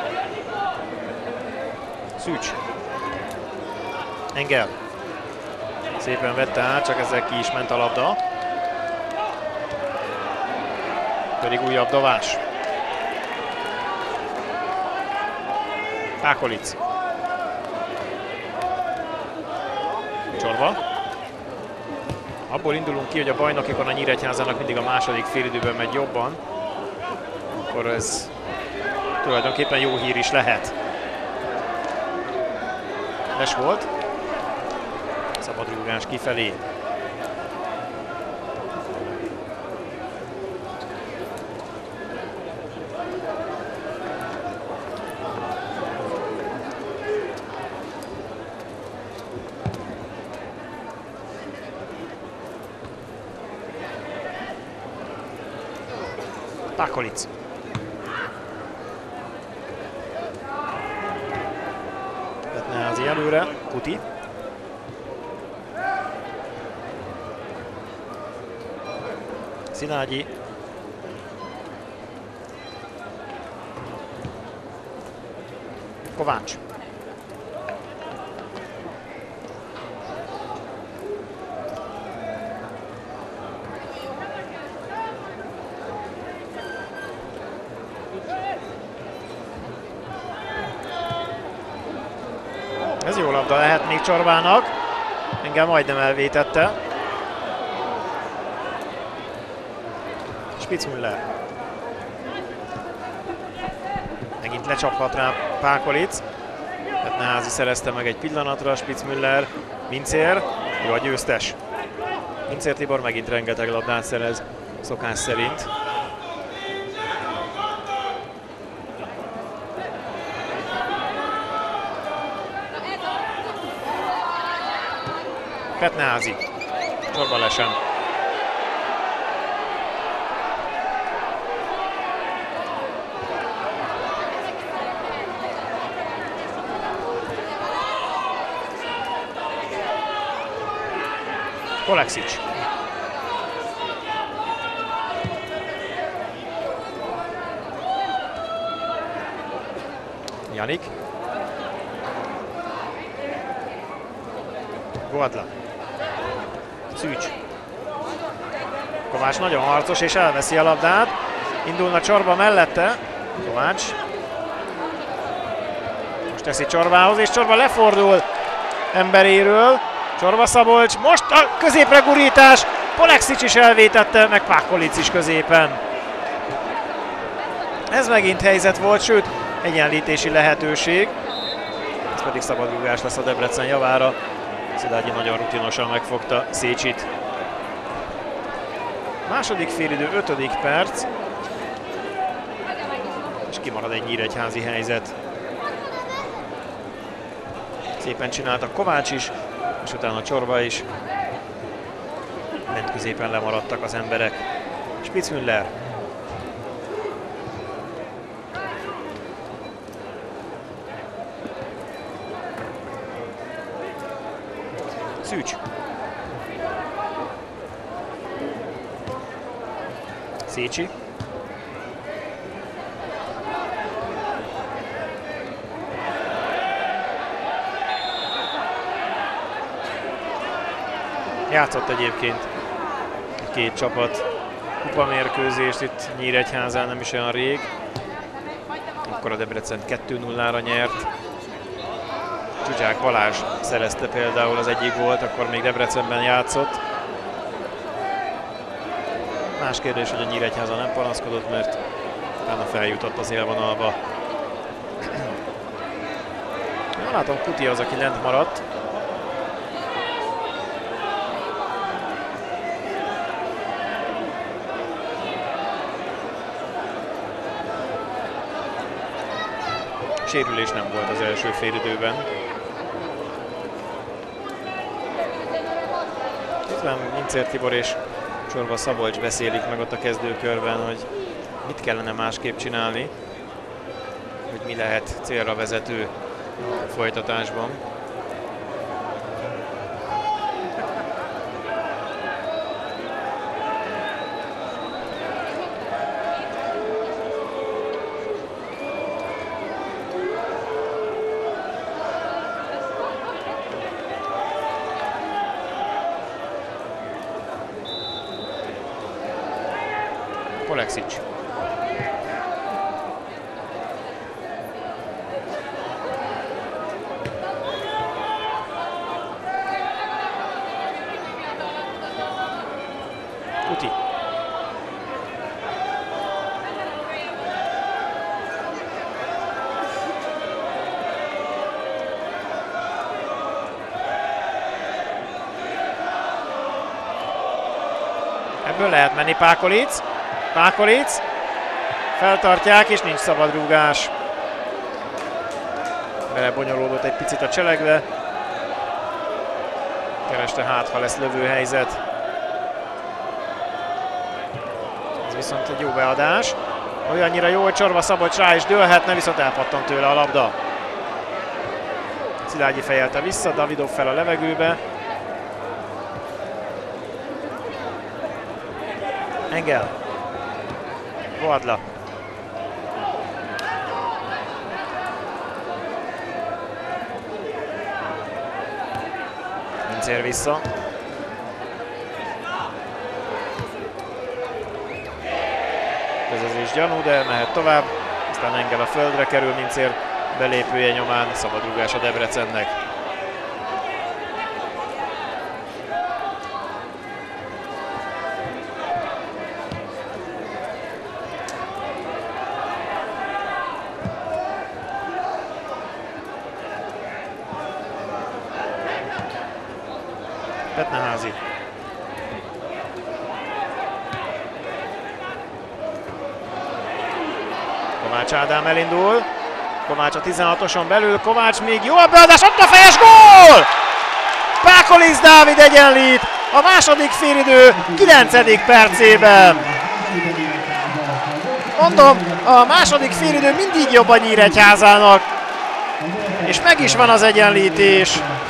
Szűcs. Engel. Szépen vette át, csak ezzel ki is ment a labda. Pedig újabb dobás. Pákolic. Csorba. Abból indulunk ki, hogy a bajnokikon a Nyíregyházának mindig a második félidőben megy jobban. Akkor ez tulajdonképpen jó hír is lehet. Les volt. Szabadrúgás kifelé. Pákolic. Petneházi előre, Kuti. Szilágyi. Kovács. labda lehet még Csorbának. Engel majdnem elvétette. Spitzmüller. Megint lecsaphat rá Pákolic. Petneházy szerezte meg egy pillanatra, Spitzmüller, Mincér, ő a győztes. Mincér Tibor megint rengeteg labdát szerez, szokás szerint. Petneházy, Csorba lesen. Oleksics. Janik. Goadla. Szűcs. Kovács nagyon harcos és elveszi a labdát. Indulna Csorba mellette. Kovács. Most teszi Csorbához és Csorba lefordul emberéről. Csorba Szabolcs, most a középre gurítás, Oleksics is elvétette, meg Pákolic is középen. Ez megint helyzet volt, sőt, egyenlítési lehetőség. Ez pedig szabadrúgás lesz a Debrecen javára. Szilágyi nagyon rutinosan megfogta Szécsit. Második félidő, 5. perc. És kimarad egy nyíregyházi helyzet. Szépen csinálta Kovács is, és utána Csorba is. Bent középen lemaradtak az emberek. Spitzmüller. Szűcs. Szécsi. Játszott egyébként két csapat kupamérkőzést itt Nyíregyházán nem is olyan rég. Akkor a Debrecen 2-0-ra nyert. Zsuzsák Balázs szerezte például az egyik volt, akkor még Debrecenben játszott. Más kérdés, hogy a Nyíregyháza nem panaszkodott, mert utána feljutott az élvonalba. Látom, Kuti az, aki lent maradt. Sérülés nem volt az első félidőben. Itt van Mincér Tibor és Csorba Szabolcs beszélik meg ott a kezdőkörben, hogy mit kellene másképp csinálni, hogy mi lehet célra vezető a folytatásban. Oleksics. Kuti. Ebből lehet menni Pákolic. Pákolic, feltartják és nincs szabadrúgás. Belebonyolódott egy picit a cselekbe. Kereste hát, ha lesz lövőhelyzet. Ez viszont egy jó beadás. Olyannyira jó, hogy Csorba Szabolcs rá is dőlhetne, viszont elpattant tőle a labda. Szilágyi fejelte vissza, Davidov fel a levegőbe. Engel. Goadla. Mincér vissza. Közezés gyanú, de mehet tovább. Aztán Engel a földre kerül, Mincér belépője nyomán, szabadrúgás a Debrecennek. Kovács Ádám elindul. Kovács a 16-oson belül, Kovács még jó a beadás, ott a fejes gól! Pákolics Dávid egyenlít a második félidő 9. percében. Mondom, a második félidő mindig jobb a Nyíregyházának. És meg is van az egyenlítés.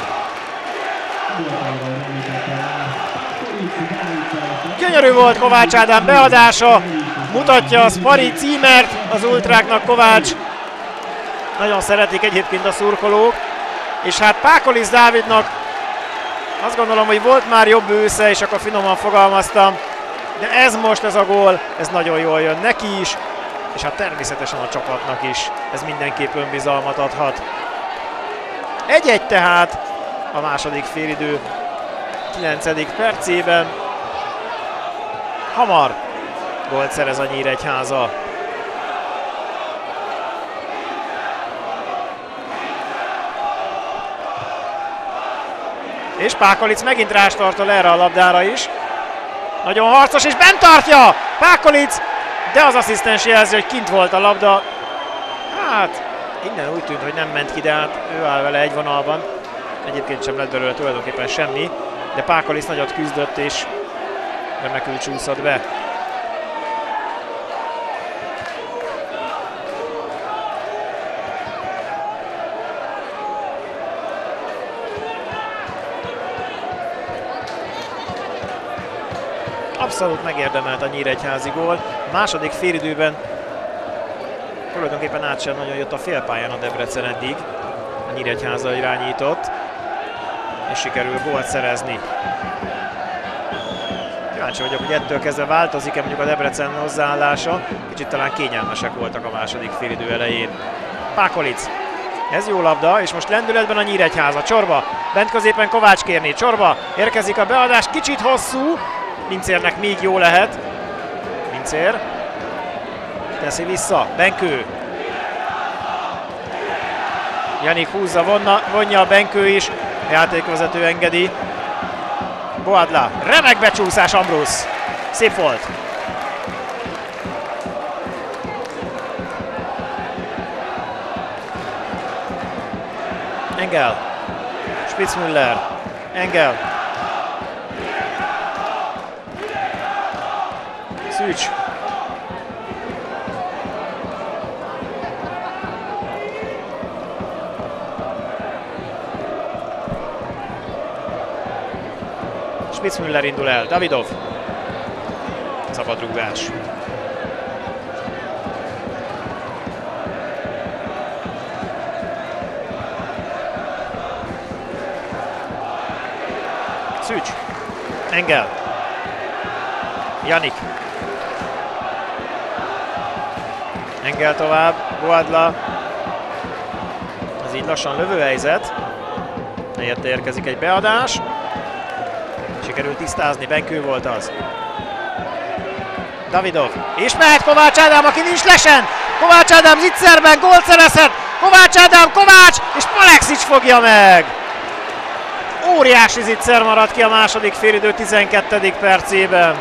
Gyönyörű volt Kovács Ádám beadása, mutatja a Spari címert az ultráknak. Kovács nagyon szeretik egyébként a szurkolók, és hát Pákolics Dávidnak azt gondolom, hogy volt már jobb ősze, és akkor finoman fogalmaztam, de ez most, ez a gól, ez nagyon jól jön neki is, és hát természetesen a csapatnak is, ez mindenképp önbizalmat adhat. 1-1 tehát a második félidő 9. percében. Hamar gólt szerez a Nyíregyháza. És Pákolics megint rástartol erre a labdára is. Nagyon harcos, és bent tartja Pákolics, de az asszisztens jelzi, hogy kint volt a labda. Hát, innen úgy tűnt, hogy nem ment ki, de hát ő áll vele egy vonalban. Egyébként sem lett belőle tulajdonképpen semmi, de Pákolics nagyot küzdött, és remekül csúszott be. Abszolút megérdemelt a nyíregyházi gól. A második félidőben tulajdonképpen át sem nagyon jött a félpályán a Debrecen eddig. A Nyíregyháza irányított, és sikerül gólt szerezni. Kíváncsi vagyok, hogy ettől kezdve változik-e mondjuk a Debrecen hozzáállása. Kicsit talán kényelmesek voltak a második félidő elején. Pákolics. Ez jó labda, és most lendületben a Nyíregyháza. Csorba, bent középen Kovács kérni. Csorba, érkezik a beadás, kicsit hosszú. Mincérnek még jó lehet. Mincér teszi vissza, Benkő. Janik húzza, vonja a Benkő is. A játékvezető engedi. Boadla, remek becsúszás Ambrusz. Szép volt. Engel. Spitzmüller. Engel. Szűcs. Spitzmüller indul el. Davidov. Szabadrúgás. Szűcs. Engel. Janik. Engel tovább, Boadla. Ez így lassan lövő helyzet. Helyette érkezik egy beadás. Sikerült tisztázni, Benkő volt az. Davidov. És mehet Kovács Ádám, aki nincs lesen. Kovács Ádám zicserben gólt szerezhet. Kovács Ádám, Kovács, és Palexics fogja meg. Óriási zicser maradt ki a második félidő 12. percében.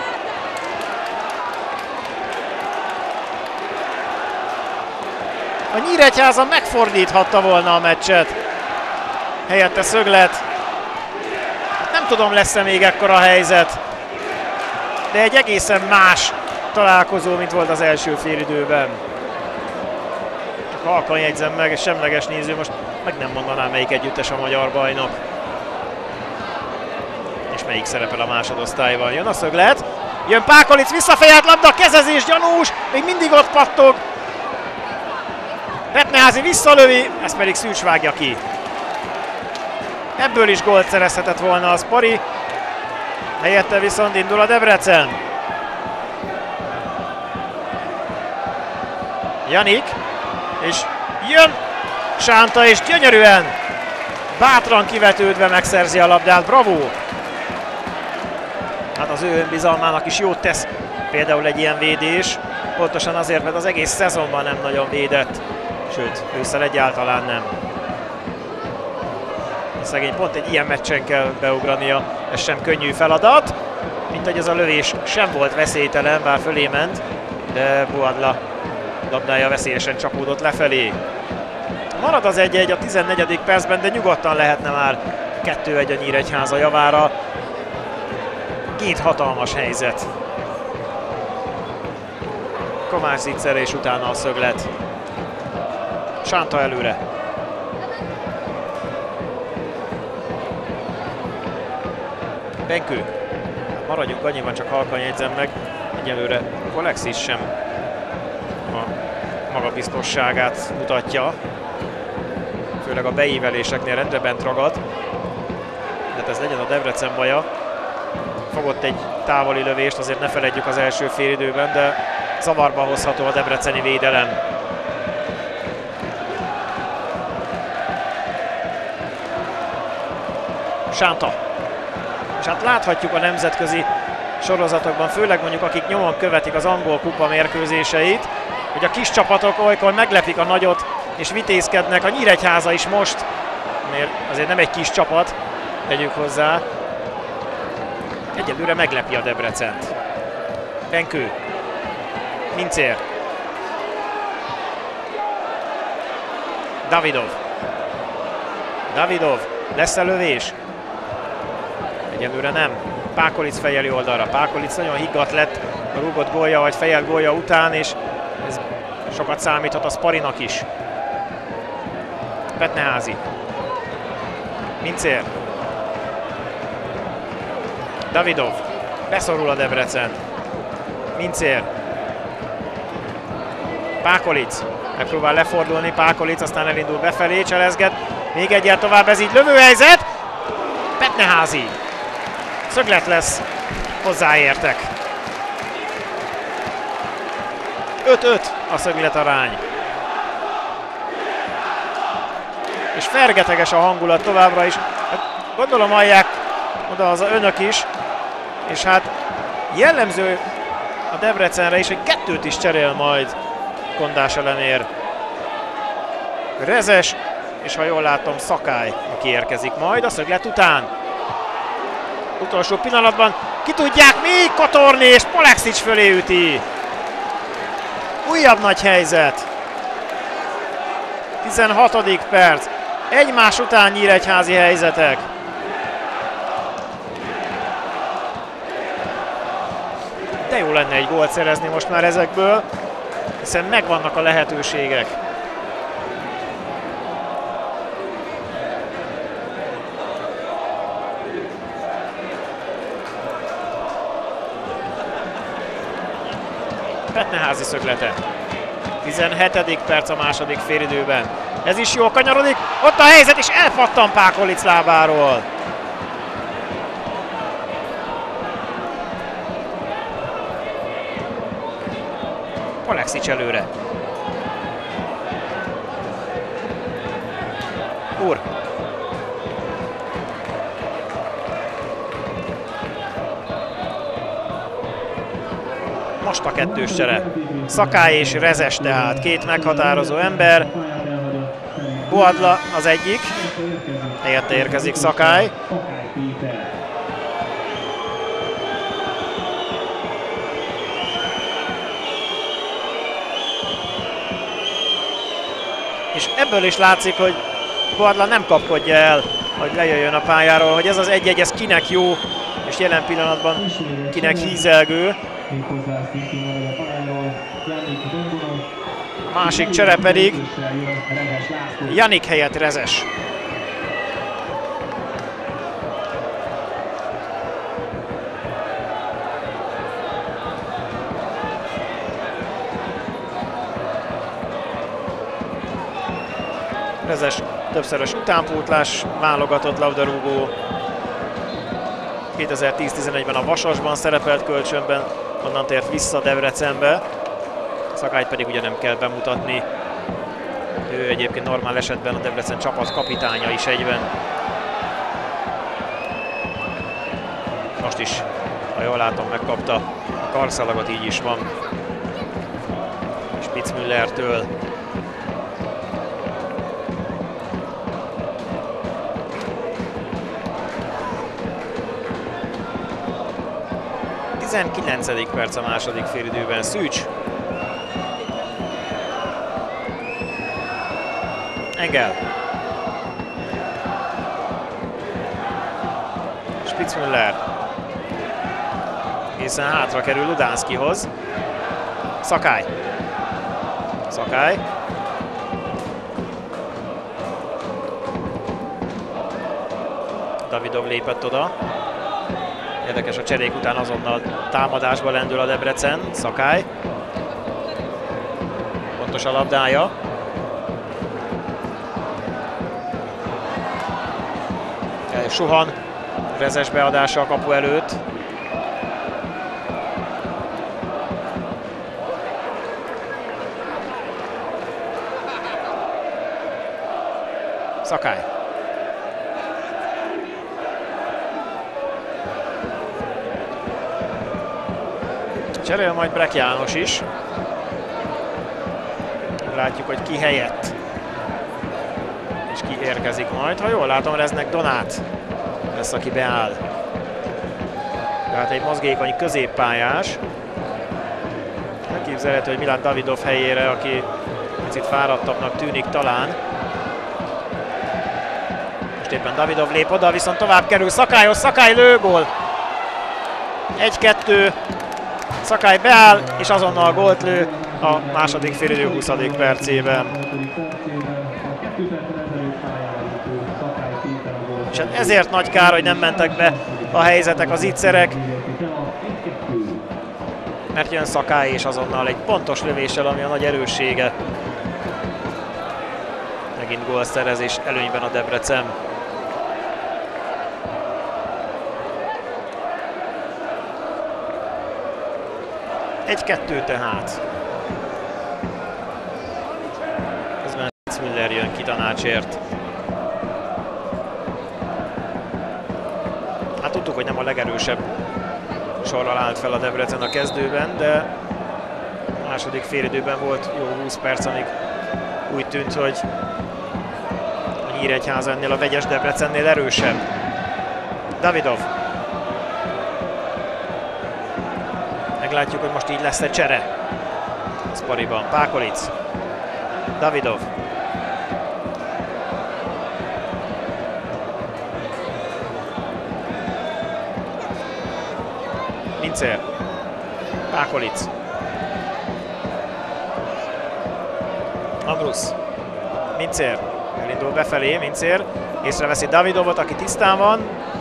A Nyíregyháza megfordíthatta volna a meccset. Helyette Szöglet. Nem tudom, lesz-e még ekkora helyzet. De egy egészen más találkozó, mint volt az első félidőben. Csak halkan jegyzem meg, és semleges néző, most meg nem mondanám, melyik együttes a magyar bajnok. És melyik szerepel a másodosztályban. Jön a Szöglet. Jön Pákolics, visszafejelt labda, kezezés gyanús. Még mindig ott pattog. Retneházi visszalövi, ezt pedig Szűcs vágja ki. Ebből is gólt szerezhetett volna a Spari. Helyette viszont indul a Debrecen. Janik, és jön Sánta, és gyönyörűen, bátran kivetődve megszerzi a labdát. Bravo! Hát az ő önbizalmának is jót tesz például egy ilyen védés. Pontosan azért, mert az egész szezonban nem nagyon védett. Sőt, ősszel egyáltalán nem. A szegény pont egy ilyen meccsen kell beugrania, ez sem könnyű feladat. Mint hogy ez a lövés sem volt veszélytelen, bár fölé ment, de Boadla labdája veszélyesen csapódott lefelé. Marad az 1-1 a 14. percben, de nyugodtan lehetne már 2-1 a Nyíregyháza javára. Két hatalmas helyzet. Komács Zicser és utána a szöglet. Sánta előre. Benkő. Maradjunk annyiban, csak halkan jegyzem meg. Egyelőre Alexis sem a magabiztosságát mutatja. Főleg a beíveléseknél rendre bent ragad. De ez legyen a Debrecen baja. Fogott egy távoli lövést, azért ne feledjük az első félidőben, de zavarba hozható a debreceni védelem. Sánta. És hát láthatjuk a nemzetközi sorozatokban, főleg mondjuk akik nyomon követik az angol kupa mérkőzéseit, hogy a kis csapatok olykor meglepik a nagyot és vitézkednek. A Nyíregyháza is most, mert azért nem egy kis csapat, tegyük hozzá, egyelőre meglepi a Debrecent. Benkő. Mincér. Davidov. Davidov. Lesz-e lövés? Egyelőre nem. Pákolic fejeli oldalra. Pákolic nagyon higgadt lett a rúgott gólja vagy fejelt gólja után, és ez sokat számíthat a Sparinak is. Petneházi. Mincér. Davidov. Beszorul a Debrecen. Mincér. Pákolic. Megpróbál lefordulni Pákolic, aztán elindul befelé, cselezget. Még egyel tovább, ez így lövőhelyzet. Petneházi. Szöglet lesz. Hozzáértek. 5-5 a szöglet arány. És fergeteges a hangulat továbbra is. Hát gondolom hallják oda az önök is. És hát jellemző a Debrecenre is, hogy 2-t is cserél majd Kondás ellenér. Rezes, és ha jól látom, Szakály, aki érkezik majd a szöglet után. Utolsó pillanatban ki tudják még kotorni, és Polexic fölé üti. Újabb nagy helyzet. 16. perc. Egymás után nyíregyházi helyzetek. De jó lenne egy gólt szerezni most már ezekből, hiszen megvannak a lehetőségek. Petneházi szöglete. 17. perc a második félidőben. Ez is jól kanyarodik. Ott a helyzet, és elpattan Pákolic lábáról. Polexic előre. Úr. Most a kettős csere. Szakály és Rezes tehát, két meghatározó ember. Boadla az egyik, helyette érkezik Szakály. És ebből is látszik, hogy Boadla nem kapkodja el, hogy lejöjjön a pályáról, hogy ez az 1-1, ez kinek jó, és jelen pillanatban kinek hízelgő. Másik csere pedig Janik helyett Rezes. Rezes többszörös utánpótlás, válogatott labdarúgó. 2010-11-ben a Vasasban szerepelt kölcsönben, onnan tért vissza Debrecenbe. Szakályt pedig ugye nem kell bemutatni. Ő egyébként normál esetben a Debrecen csapat kapitánya is egyben. Most is, ha jól látom, megkapta a karszalagot, így is van. Spitzmüllertől. A 19. perc a második félidőben. Szűcs. Engel. Spitzmüller. Egészen hátra kerül Ludánszkihoz. Szakály. Szakály. Davidov lépett oda. Érdekes, a cserék után azonnal támadásba lendül a Debrecen. Szakály. Pontos a labdája. Suhan. Rezes beadása a kapu előtt. Szakály. Cserél majd Brek János is. Látjuk, hogy ki helyett. És ki érkezik majd. Ha jól látom, Reznek Donát lesz, aki beáll. Tehát egy mozgékony középpályás. Elképzelhető, hogy Milan Davidov helyére, aki picit fáradtabbnak tűnik talán. Most éppen Davidov lép oda, viszont tovább kerül Szakályhoz. Szakály lő, gól! 1-2. Szakály beáll, és azonnal gólt lő a második félidő 20. percében. És ezért nagy kár, hogy nem mentek be a helyzetek, az ígyszerek, mert jön Szakály, és azonnal egy pontos lövéssel, ami a nagy erőssége. Megint gólszerezés előnyben a Debrecen. Egy-kettő tehát. Közben Müller jön ki tanácsért. Hát tudtuk, hogy nem a legerősebb sorral állt fel a Debrecen a kezdőben, de a második félidőben volt jó 20 perc, amíg úgy tűnt, hogy a Nyíregyháza ennél a vegyes Debrecennél erősebb. Davidov. Meglátjuk, hogy most így lesz egy csere. Szpariban. Pákolic. Davidov. Mincér. Pákolic. Ambrus. Mincér. Elindul befelé. Mincér. Észreveszi Davidovot, aki tisztán van.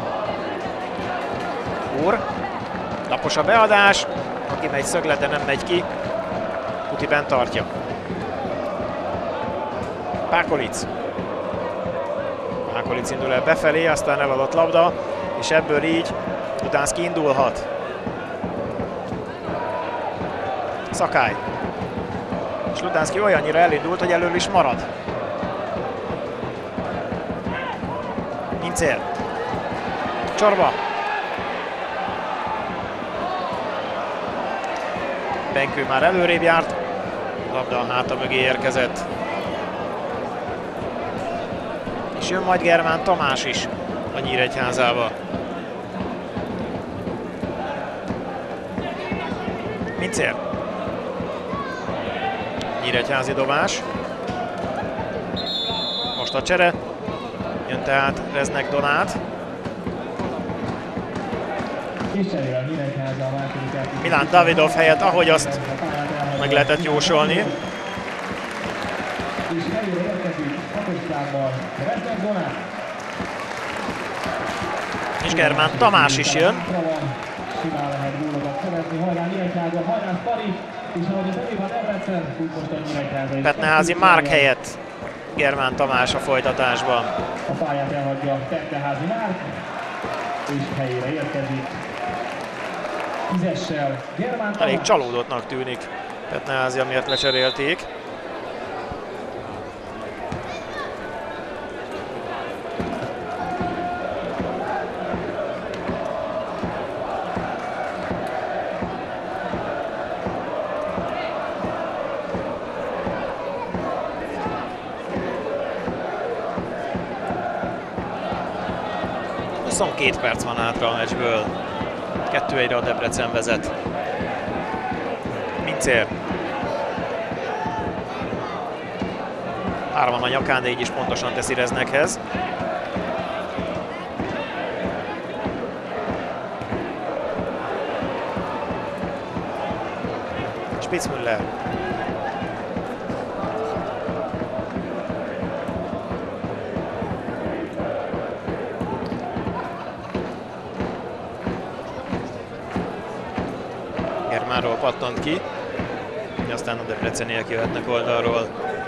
Úr. Lapos a beadás. Aki megy szöglete, nem megy ki. Puti bent tartja. Pákolic. Pákolic indul el befelé, aztán eladott labda, és ebből így Ludánszki indulhat. Szakály. És Ludánszki olyannyira elindult, hogy elől is marad. Mincér. Csorba. Benkő már előrébb járt, labda a háta mögé érkezett. És jön majd Germán Tamás is a Nyíregyházába. Mincér. Nyíregyházi dobás. Most a csere. Jön tehát Reznek Donát. Milan Davidov helyett, ahogy azt meg lehetett jósolni. És Germán Tamás is jön. Petneházi Márk helyett Germán Tamás a folytatásban. A pályát elhagyja Petneházi Márk, és helyére érkezik. 10-essel Germán Tamás. Elég csalódottnak tűnik Petneházi, amiért lecserélték. Két perc van hátra a meccsből. 2-1-re a Debrecen vezet. Mincér. 3 a nyakán, de így is pontosan teszi Reznekhez. Spitzmüller. Germánról pattant ki, aztán a debreceniek jöhetnek oldalról.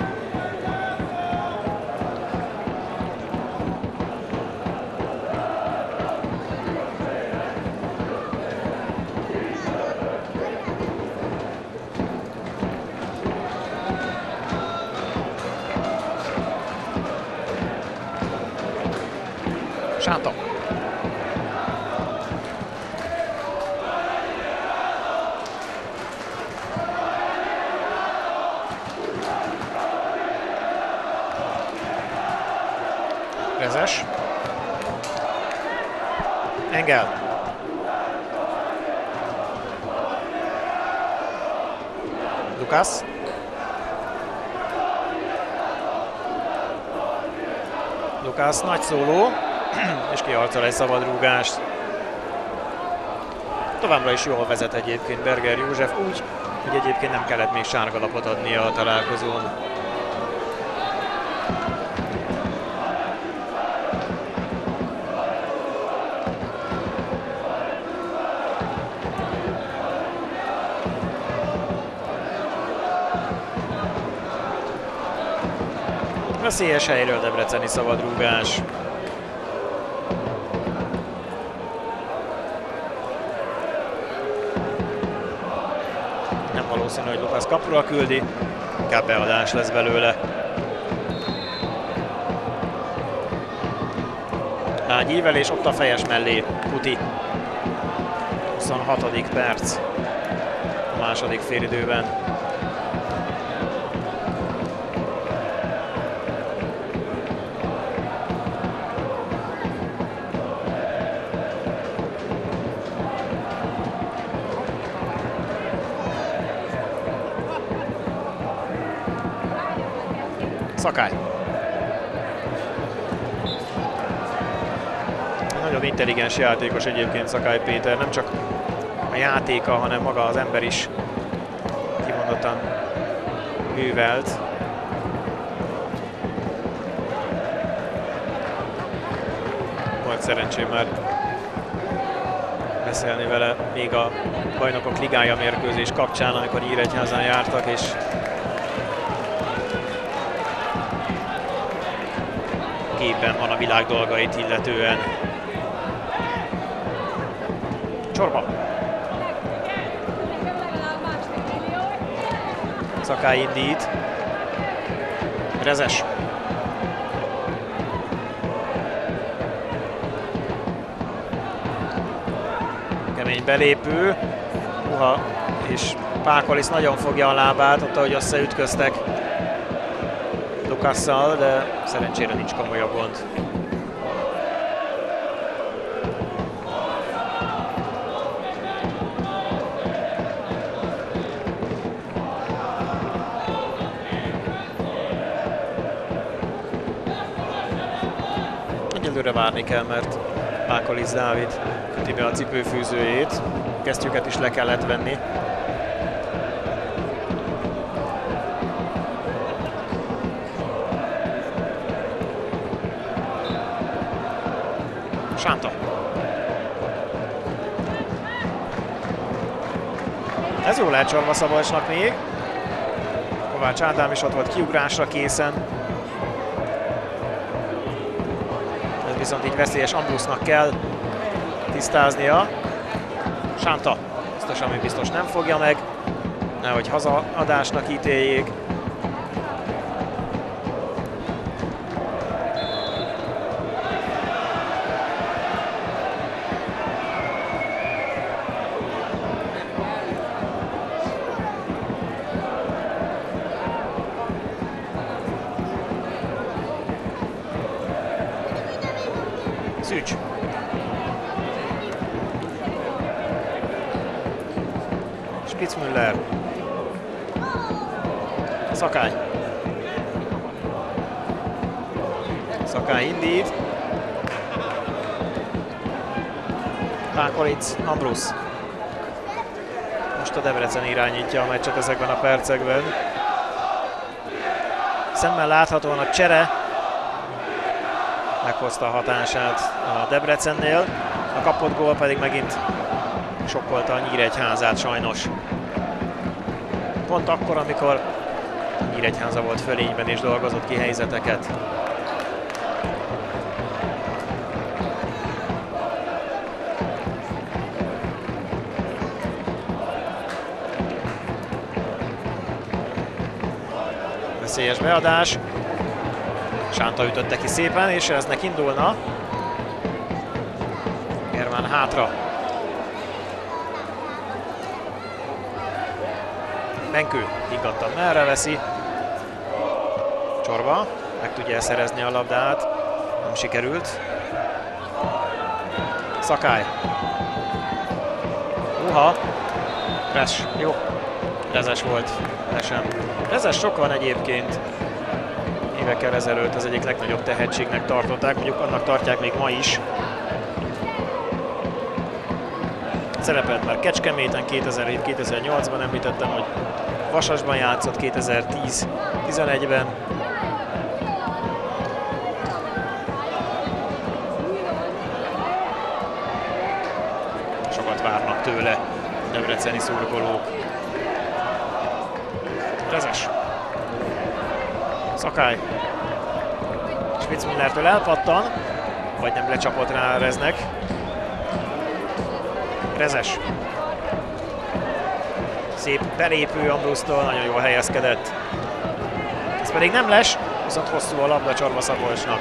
Sánta. Rezes. Engel. Lukász. Lukász nagy szóló, és kiharcol egy szabadrúgást. Továbbra is jól vezet egyébként Berger József, úgy, hogy egyébként nem kellett még sárgalapot adnia a találkozón. Veszélyes helyről debreceni szabadrúgás. Nem valószínű, hogy Lukász kapura küldi, inkább beadás lesz belőle. Lágy ívelés, ott a fejes mellé Puti. 26. perc a második félidőben. Szakály. Nagyon intelligens játékos egyébként Szakály Péter, nem csak a játéka, hanem maga az ember is kimondottan művelt. Volt szerencsém már beszélni vele még a Bajnokok Ligája mérkőzés kapcsán, amikor Nyíregyházán jártak, és képben van a világ dolgait illetően. Csorba. Szakály indít. Rezes. Kemény belépő. Puha és Pákolisz nagyon fogja a lábát, ott ahogy összeütköztek Lukásszal, de szerencsére nincs komolyabb gond. Egyelőre várni kell, mert Pákolisz Dávid köti be a cipőfűzőjét. Kesztyüket is le kellett venni. Sánta. Ez jól elcsalva Szabolcsnak még. Kovács Ádám is ott volt kiugrásra készen. Ez viszont így veszélyes, Ambrusznak kell tisztáznia. Sánta. Biztos, ami biztos nem fogja meg. Nehogy hazaadásnak ítéljék. Szűcs. Spitzmüller. Szakály. Szakály indít. Pákolic, Ambrusz. Most a Debrecen irányítja a meccset ezekben a percekben. Szemmel láthatóan a csere meghozta a hatását a Debrecennél. A kapott gól pedig megint sokkolta a Nyíregyházát sajnos. Pont akkor, amikor a Nyíregyháza volt fölényben és dolgozott ki helyzeteket. Veszélyes beadás. Sánta ütötte ki szépen, és eznek indulna. Germán hátra. Benkő higgadtan merre veszi. Csorba meg tudja szerezni a labdát. Nem sikerült. Szakály. Uha. Res. Jó. Rezes volt. Lesen. Rezes sok van egyébként. Évekkel ezelőtt az egyik legnagyobb tehetségnek tartották, mondjuk annak tartják még ma is. Szerepelt már Kecskeméten 2007-2008-ban, említettem, hogy Vasasban játszott 2010-11-ben. Sokat várnak tőle debreceni szurkolók. Rezes. Szakály. Spitzmillertől elpattan, vagy nem lecsapott rá Reznek. Rezes. Szép belépő Ambrusztól, nagyon jól helyezkedett. Ez pedig nem les, viszont hosszú a labda Csorba Szabolcsnak.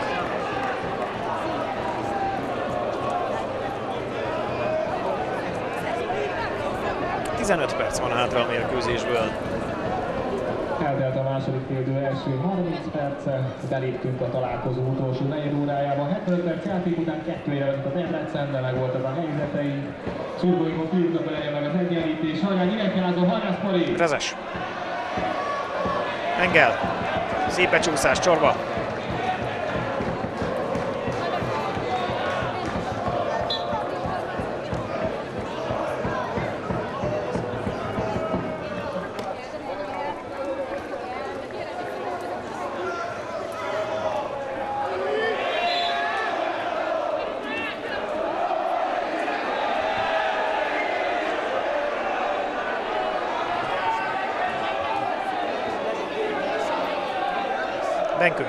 ...15 perc van hátra a mérkőzésből. Eltelt a második félidő első 30 perce, beléptünk a találkozó utolsó negyed órájába. 75 perc játék után 2-re vezet a Debrecen, de meg volt az a helyzeteink. Szurkolóinkon kívülnek belejön meg az egyenlítés. Hajrá Nyíregyháza, hajrá Spori! Rezes. Engel. Szép becsúszás, Csorba. Benkő.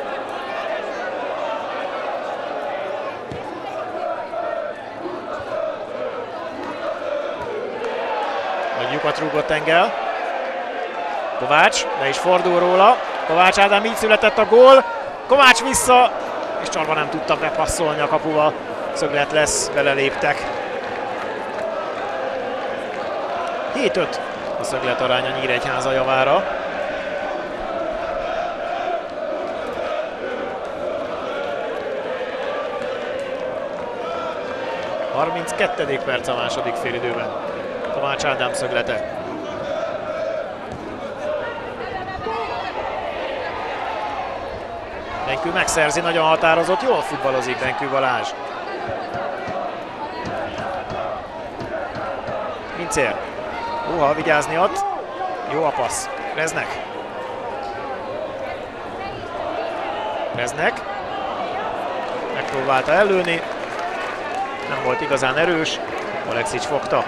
Nagy lyukat rúgott Engel. Kovács, le is fordul róla. Kovács Ádám, így született a gól. Kovács vissza, és Csorba nem tudta bepasszolni a kapuba. Szöglet lesz, beleléptek. 7-5 a szöglet aránya Nyíregyháza javára. A 32. perc a második félidőben. Kovács Ádám szöglete. Benkő megszerzi, nagyon határozott, jól futballozik Benkő Balázs. Pincér. Húha, vigyázni ott. Jó a passz. Reznek. Reznek. Megpróbálta előni. Nem volt igazán erős. Oleksics fogta.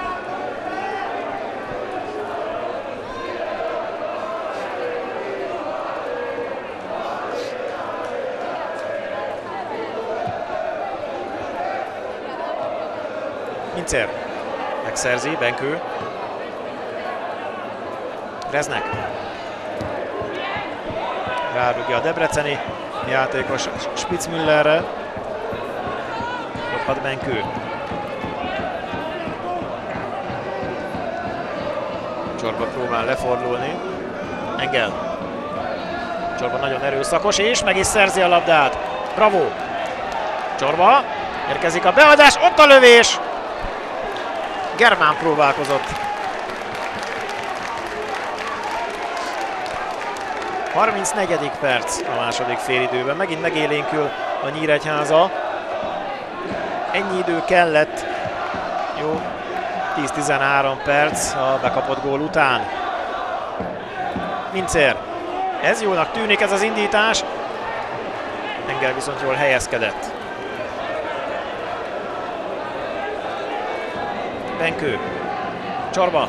Pincér. Megszerzi, Benkő. Reznek. Rárugja a debreceni játékos Spitzmillerre. Dobhat Benkő. Csorba próbál lefordulni. Engel. Csorba nagyon erőszakos, és meg is szerzi a labdát. Bravo! Csorba. Érkezik a beadás, ott a lövés! Germán próbálkozott. 34. perc a második félidőben. Megint megélénkül a Nyíregyháza. Ennyi idő kellett. Jó, 10-13 perc a bekapott gól után. Mincer. Ez jónak tűnik, ez az indítás. Engel viszont jól helyezkedett. Benkő. Csorba.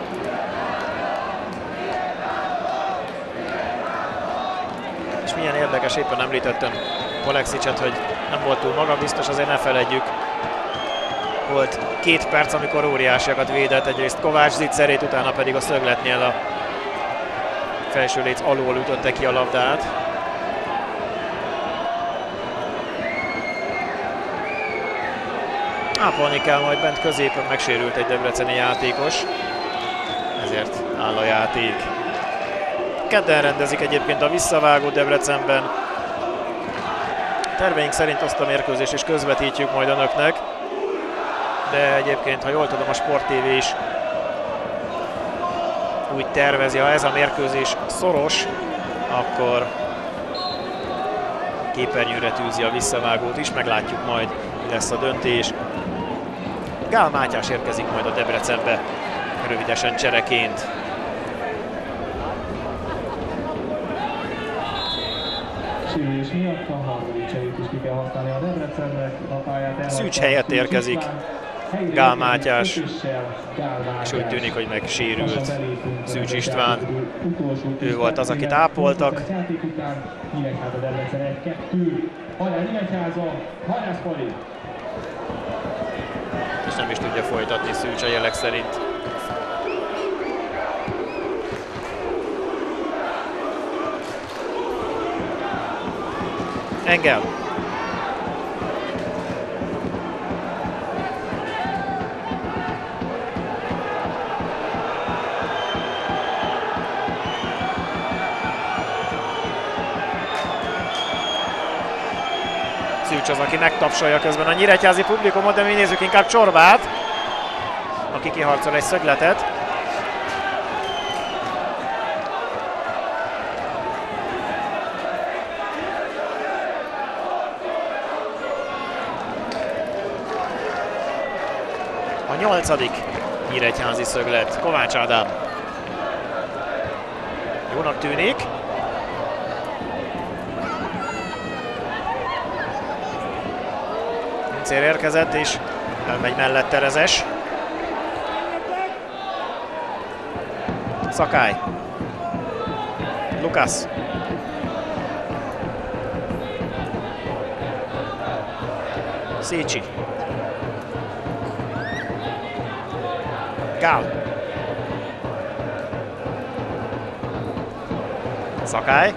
És milyen érdekes, éppen említettem Oleksicset, hogy nem volt túl magabiztos, azért ne feledjük. Volt 2 perc, amikor óriásiakat védett, egyrészt Kovács Zicserét, utána pedig a szögletnél a felső léc alól ütötte ki a labdát. Ápolni kell majd bent középen, megsérült egy debreceni játékos, ezért áll a játék. Kedden rendezik egyébként a visszavágót Debrecenben. Terveink szerint azt a mérkőzést is közvetítjük majd önöknek, de egyébként, ha jól tudom, a Sport TV is úgy tervezi, ha ez a mérkőzés szoros, akkor képernyőre tűzi a visszavágót is, meglátjuk majd, mi lesz a döntés. Gál Mátyás érkezik majd a Debrecenbe, rövidesen csereként. Sérülés miatt a harmadik cserét is ki kell használni a Debrecennek. A pályát Szűcs helyett érkezik Gál Mátyás, és úgy tűnik, hogy megsérült Szűcs István. Ő volt az, akit ápoltak. És nem is tudja folytatni Szűcs a jelek szerint. Engel. Szűcs az, aki megtapsolja közben a nyíregyházi publikumot, de mi nézzük inkább Csorbát, aki kiharcol egy szögletet. A 8. nyíregyházi szöglet, Kovács Ádám. Jónak tűnik. Pincér érkezett, és elmegy mellette Rezes. Szakály. Lukasz. Szécsi. Gál. Szakály.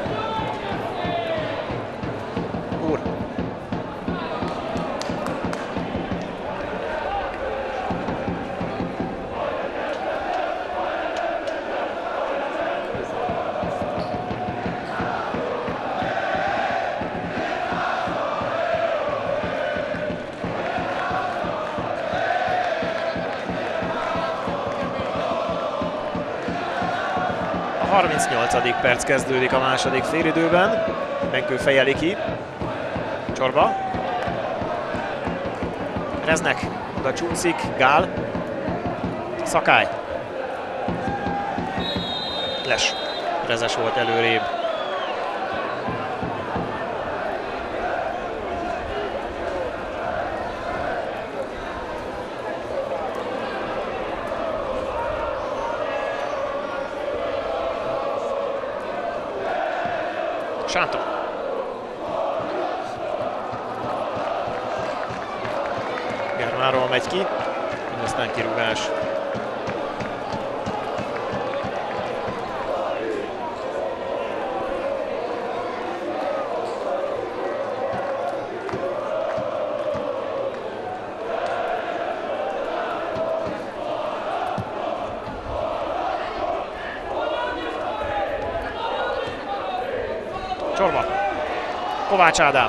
Úr. A 38. perc kezdődik a második félidőben. Benkő fejeli ki. Csorba. Reznek. Oda csúszik. Gál. Szakály. Les. Rezes volt előrébb. Sántó. Germáról megy ki, aztán kirúgás. Csorba. Kovács Ádám.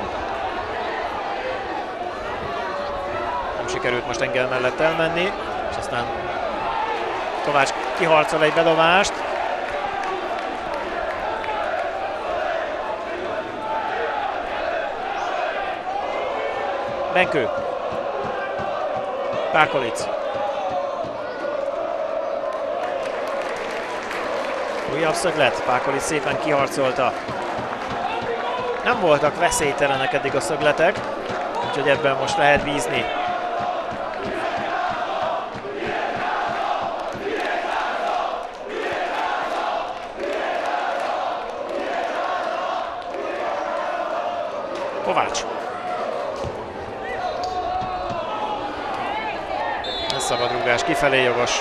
Nem sikerült most Engel mellett elmenni, és aztán Kovács kiharcol egy bedobást. Benkő. Pákolic. Újabb szöglet. Pákolic szépen kiharcolta. Nem voltak veszélytelenek eddig a szögletek, úgyhogy ebben most lehet bízni. Kovács. Ez szabadrúgás kifelé, jogos.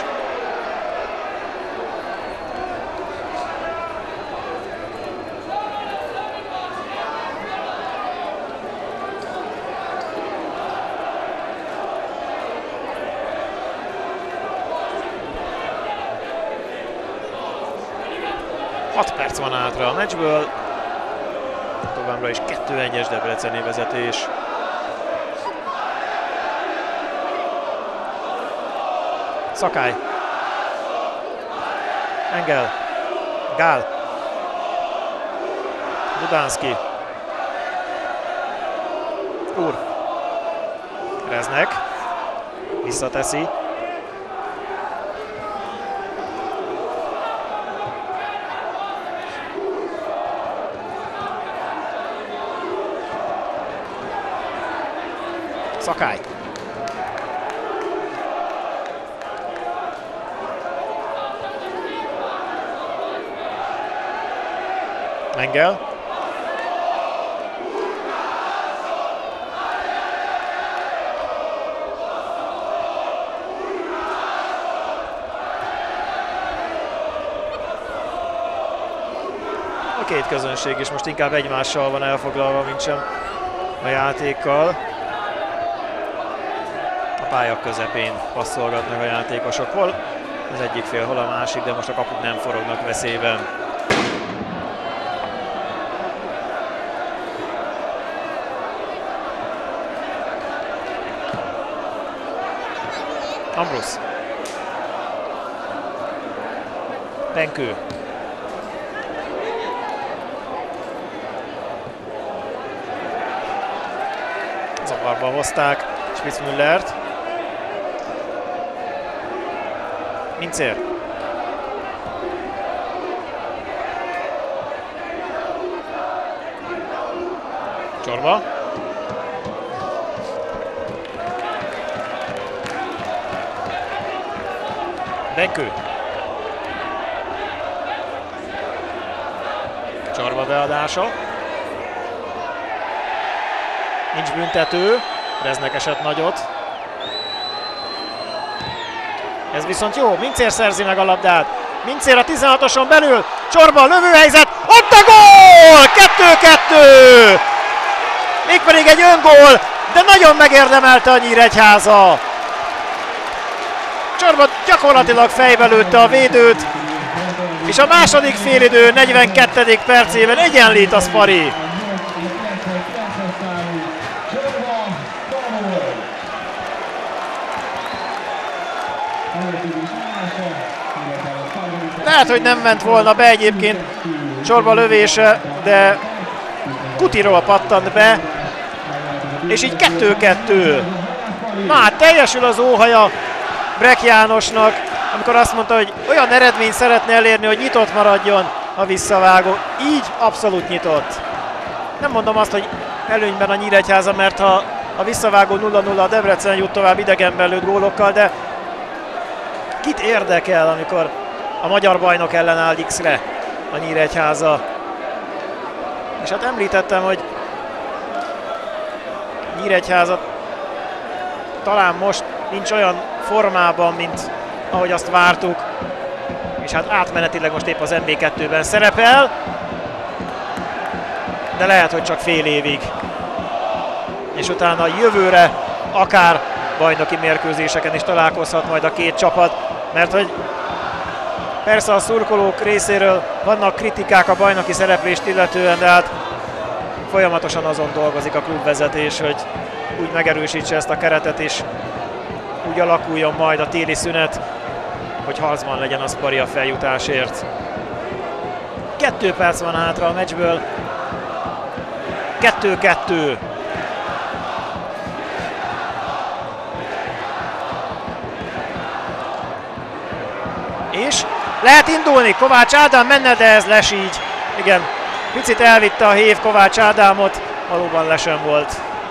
Perc van hátra a meccsből. Továbbra is 2-1-es debreceni vezetés. Szakály. Engel. Gál. Budánszki. Úr. Reznek. Visszateszi. Szakály. Engel. A két közönség is most inkább egymással van elfoglalva, mint sem a játékkal. A pálya közepén passzolgatnak a játékosok, hol az egyik fél, hol a másik, de most a kapuk nem forognak veszélyben. Ambrus. Benkő. Zavarba hozták Spitzmüllert. Mincér. Csorba. Benkő. Csorba beadása. Nincs büntető. Reznek esett nagyot. Ez viszont jó, Mincér szerzi meg a labdát. Mincér a 16-oson belül. Csorba, lövőhelyzet. Ott a gól! 2-2! Mégpedig egy öngól, de nagyon megérdemelte a Nyíregyháza. Csorba gyakorlatilag fejbe lőtte a védőt, és a második félidő 42. percében egyenlít a Spari. Lehet, hogy nem ment volna be egyébként Csorba lövése, de Kutiról pattant be, és így 2-2. Na hát teljesül az óhaja Brek Jánosnak, amikor azt mondta, hogy olyan eredményt szeretne elérni, hogy nyitott maradjon a visszavágó. Így abszolút nyitott. Nem mondom azt, hogy előnyben a Nyíregyháza, mert ha a visszavágó 0-0 a Debrecen jut tovább idegenben lőtt gólokkal, de kit érdekel, amikor a magyar bajnok ellen áll X-re a Nyíregyháza. És hát említettem, hogy Nyíregyháza talán most nincs olyan formában, mint ahogy azt vártuk, és hát átmenetileg most épp az MB2-ben szerepel, de lehet, hogy csak fél évig. És utána jövőre akár bajnoki mérkőzéseken is találkozhat majd a két csapat, mert hogy persze a szurkolók részéről vannak kritikák a bajnoki szereplést illetően, de hát folyamatosan azon dolgozik a klubvezetés, hogy úgy megerősítse ezt a keretet, és úgy alakuljon majd a téli szünet, hogy harcban legyen a Spari a feljutásért. 2 perc van hátra a meccsből. 2-2. És lehet indulni, Kovács Ádám menne, de ez les így. Igen, picit elvitte a hév Kovács Ádámot, valóban lesen volt.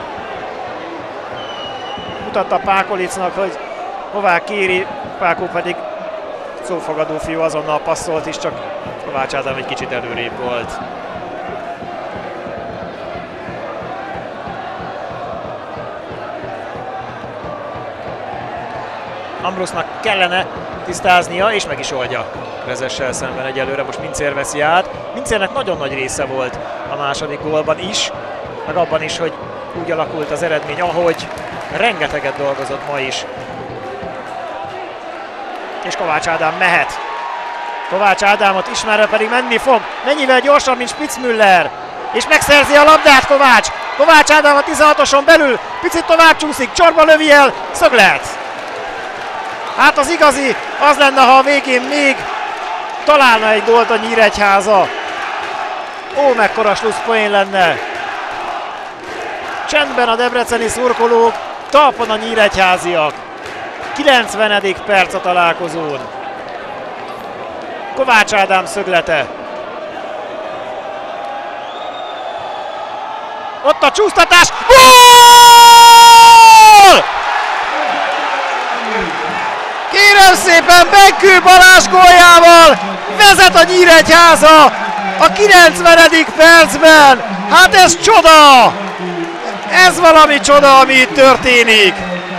Mutatta Pákolicnak, hogy hová kéri, Pákó pedig szófogadó fiú, azonnal passzolt is, csak Kovács Ádám egy kicsit előrébb volt. Ambrusnak kellene tisztáznia, és meg is oldja Vezessel szemben egyelőre. Most Mincér veszi át. Mincérnek nagyon nagy része volt a második gólban is, meg abban is, hogy úgy alakult az eredmény, ahogy rengeteget dolgozott ma is. És Kovács Ádám mehet. Kovács Ádámot ismerve pedig menni fog. Mennyivel gyorsabb, mint Spitzmüller. És megszerzi a labdát Kovács. Kovács Ádám a 16-oson belül. Picit tovább csúszik, csorba lövi el. Szöglet. Hát az igazi az lenne, ha a végén még találna egy gólt a Nyíregyháza. Ó, mekkora slusszpoén lenne. Csendben a debreceni szurkolók, talpon a nyíregyháziak. 90. perc a találkozón. Kovács Ádám szöglete. Ott a csúsztatás. Gól! Kérem szépen, Benkő Balázs góljával vezet a Nyíregyháza a 90. percben. Hát ez csoda! Ez valami csoda, ami itt történik.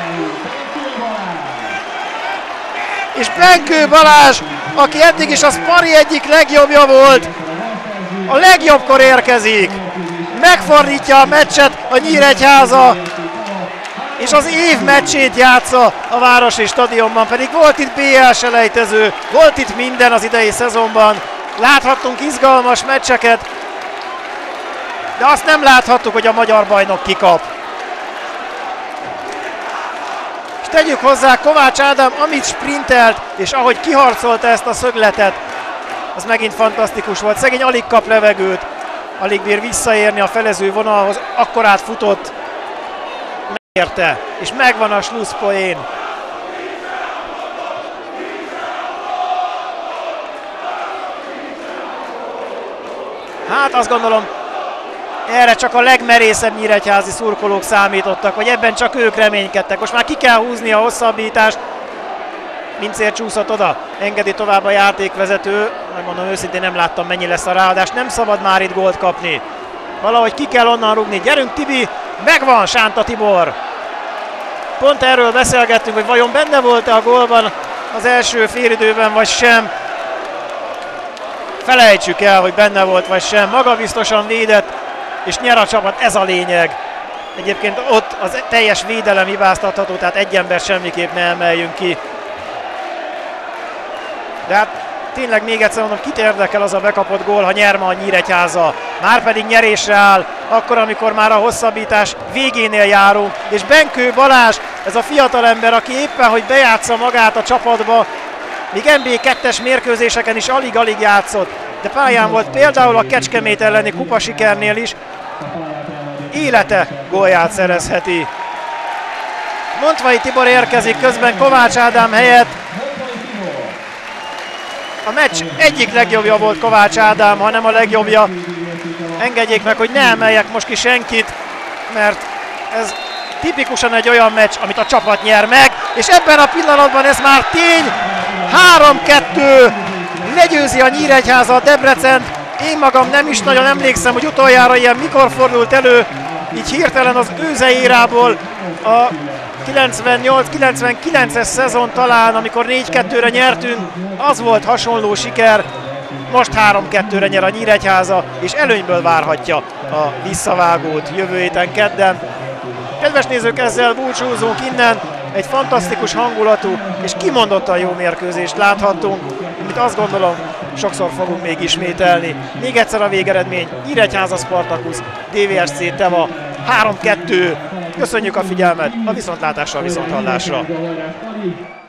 És Benkő Balázs, aki eddig is a Spari egyik legjobbja volt, a legjobbkor érkezik. Megfordítja a meccset a Nyíregyháza, és az év meccsét játsza a Városi Stadionban, pedig volt itt BL selejtező, volt itt minden az idei szezonban. Láthattunk izgalmas meccseket, de azt nem láthattuk, hogy a magyar bajnok kikap. És tegyük hozzá, Kovács Ádám, amit sprintelt, és ahogy kiharcolta ezt a szögletet, az megint fantasztikus volt. Szegény alig kap levegőt, alig bír visszaérni a felező vonalhoz, akkorát futott, megérte, és megvan a slusszpoén. Hát azt gondolom, erre csak a legmerészebb nyíregyházi szurkolók számítottak, vagy ebben csak ők reménykedtek. Most már ki kell húzni a hosszabbítást. Mincér csúszott oda, engedi tovább a játékvezető. Megmondom őszintén, nem láttam, mennyi lesz a ráadás. Nem szabad már itt gólt kapni. Valahogy ki kell onnan rúgni. Gyerünk Tibi, megvan Sánta Tibor. Pont erről beszélgettünk, hogy vajon benne volt-e a gólban az első félidőben, vagy sem. Felejtsük el, hogy benne volt, vagy sem. Magabiztosan védett, és nyer a csapat, ez a lényeg. Egyébként ott az teljes védelem hibáztatható, tehát egy ember semmiképp ne emeljünk ki. De hát tényleg még egyszer mondom, kit érdekel az a bekapott gól, ha nyer ma a Nyíregyháza. Márpedig nyerésre áll, akkor, amikor már a hosszabbítás végénél járunk. És Benkő Balázs, ez a fiatalember, aki éppen, hogy bejátsza magát a csapatba, még NB2-es mérkőzéseken is alig-alig játszott, de pályán volt például a Kecskemét elleni kupasikernél is, élete gólját szerezheti. Montvai Tibor érkezik közben Kovács Ádám helyett. A meccs egyik legjobbja volt Kovács Ádám, ha nem a legjobbja. Engedjék meg, hogy ne emeljek most ki senkit, mert ez tipikusan egy olyan meccs, amit a csapat nyer meg, és ebben a pillanatban ez már tény. 3-2, legyőzi a Nyíregyháza a Debrecent. Én magam nem is nagyon emlékszem, hogy utoljára ilyen mikor fordult elő, így hirtelen az őze érából, a 98-99-es szezon talán, amikor 4-2-re nyertünk, az volt hasonló siker. Most 3-2-re nyer a Nyíregyháza, és előnyből várhatja a visszavágót jövő héten kedden. Kedves nézők, ezzel búcsúzunk innen. Egy fantasztikus hangulatú és kimondottan jó mérkőzést láthattunk, amit azt gondolom, sokszor fogunk még ismételni. még egyszer a végeredmény: Nyíregyháza Spartacus, DVSC Teva 3-2. Köszönjük a figyelmet, a viszontlátásra, viszonthallásra!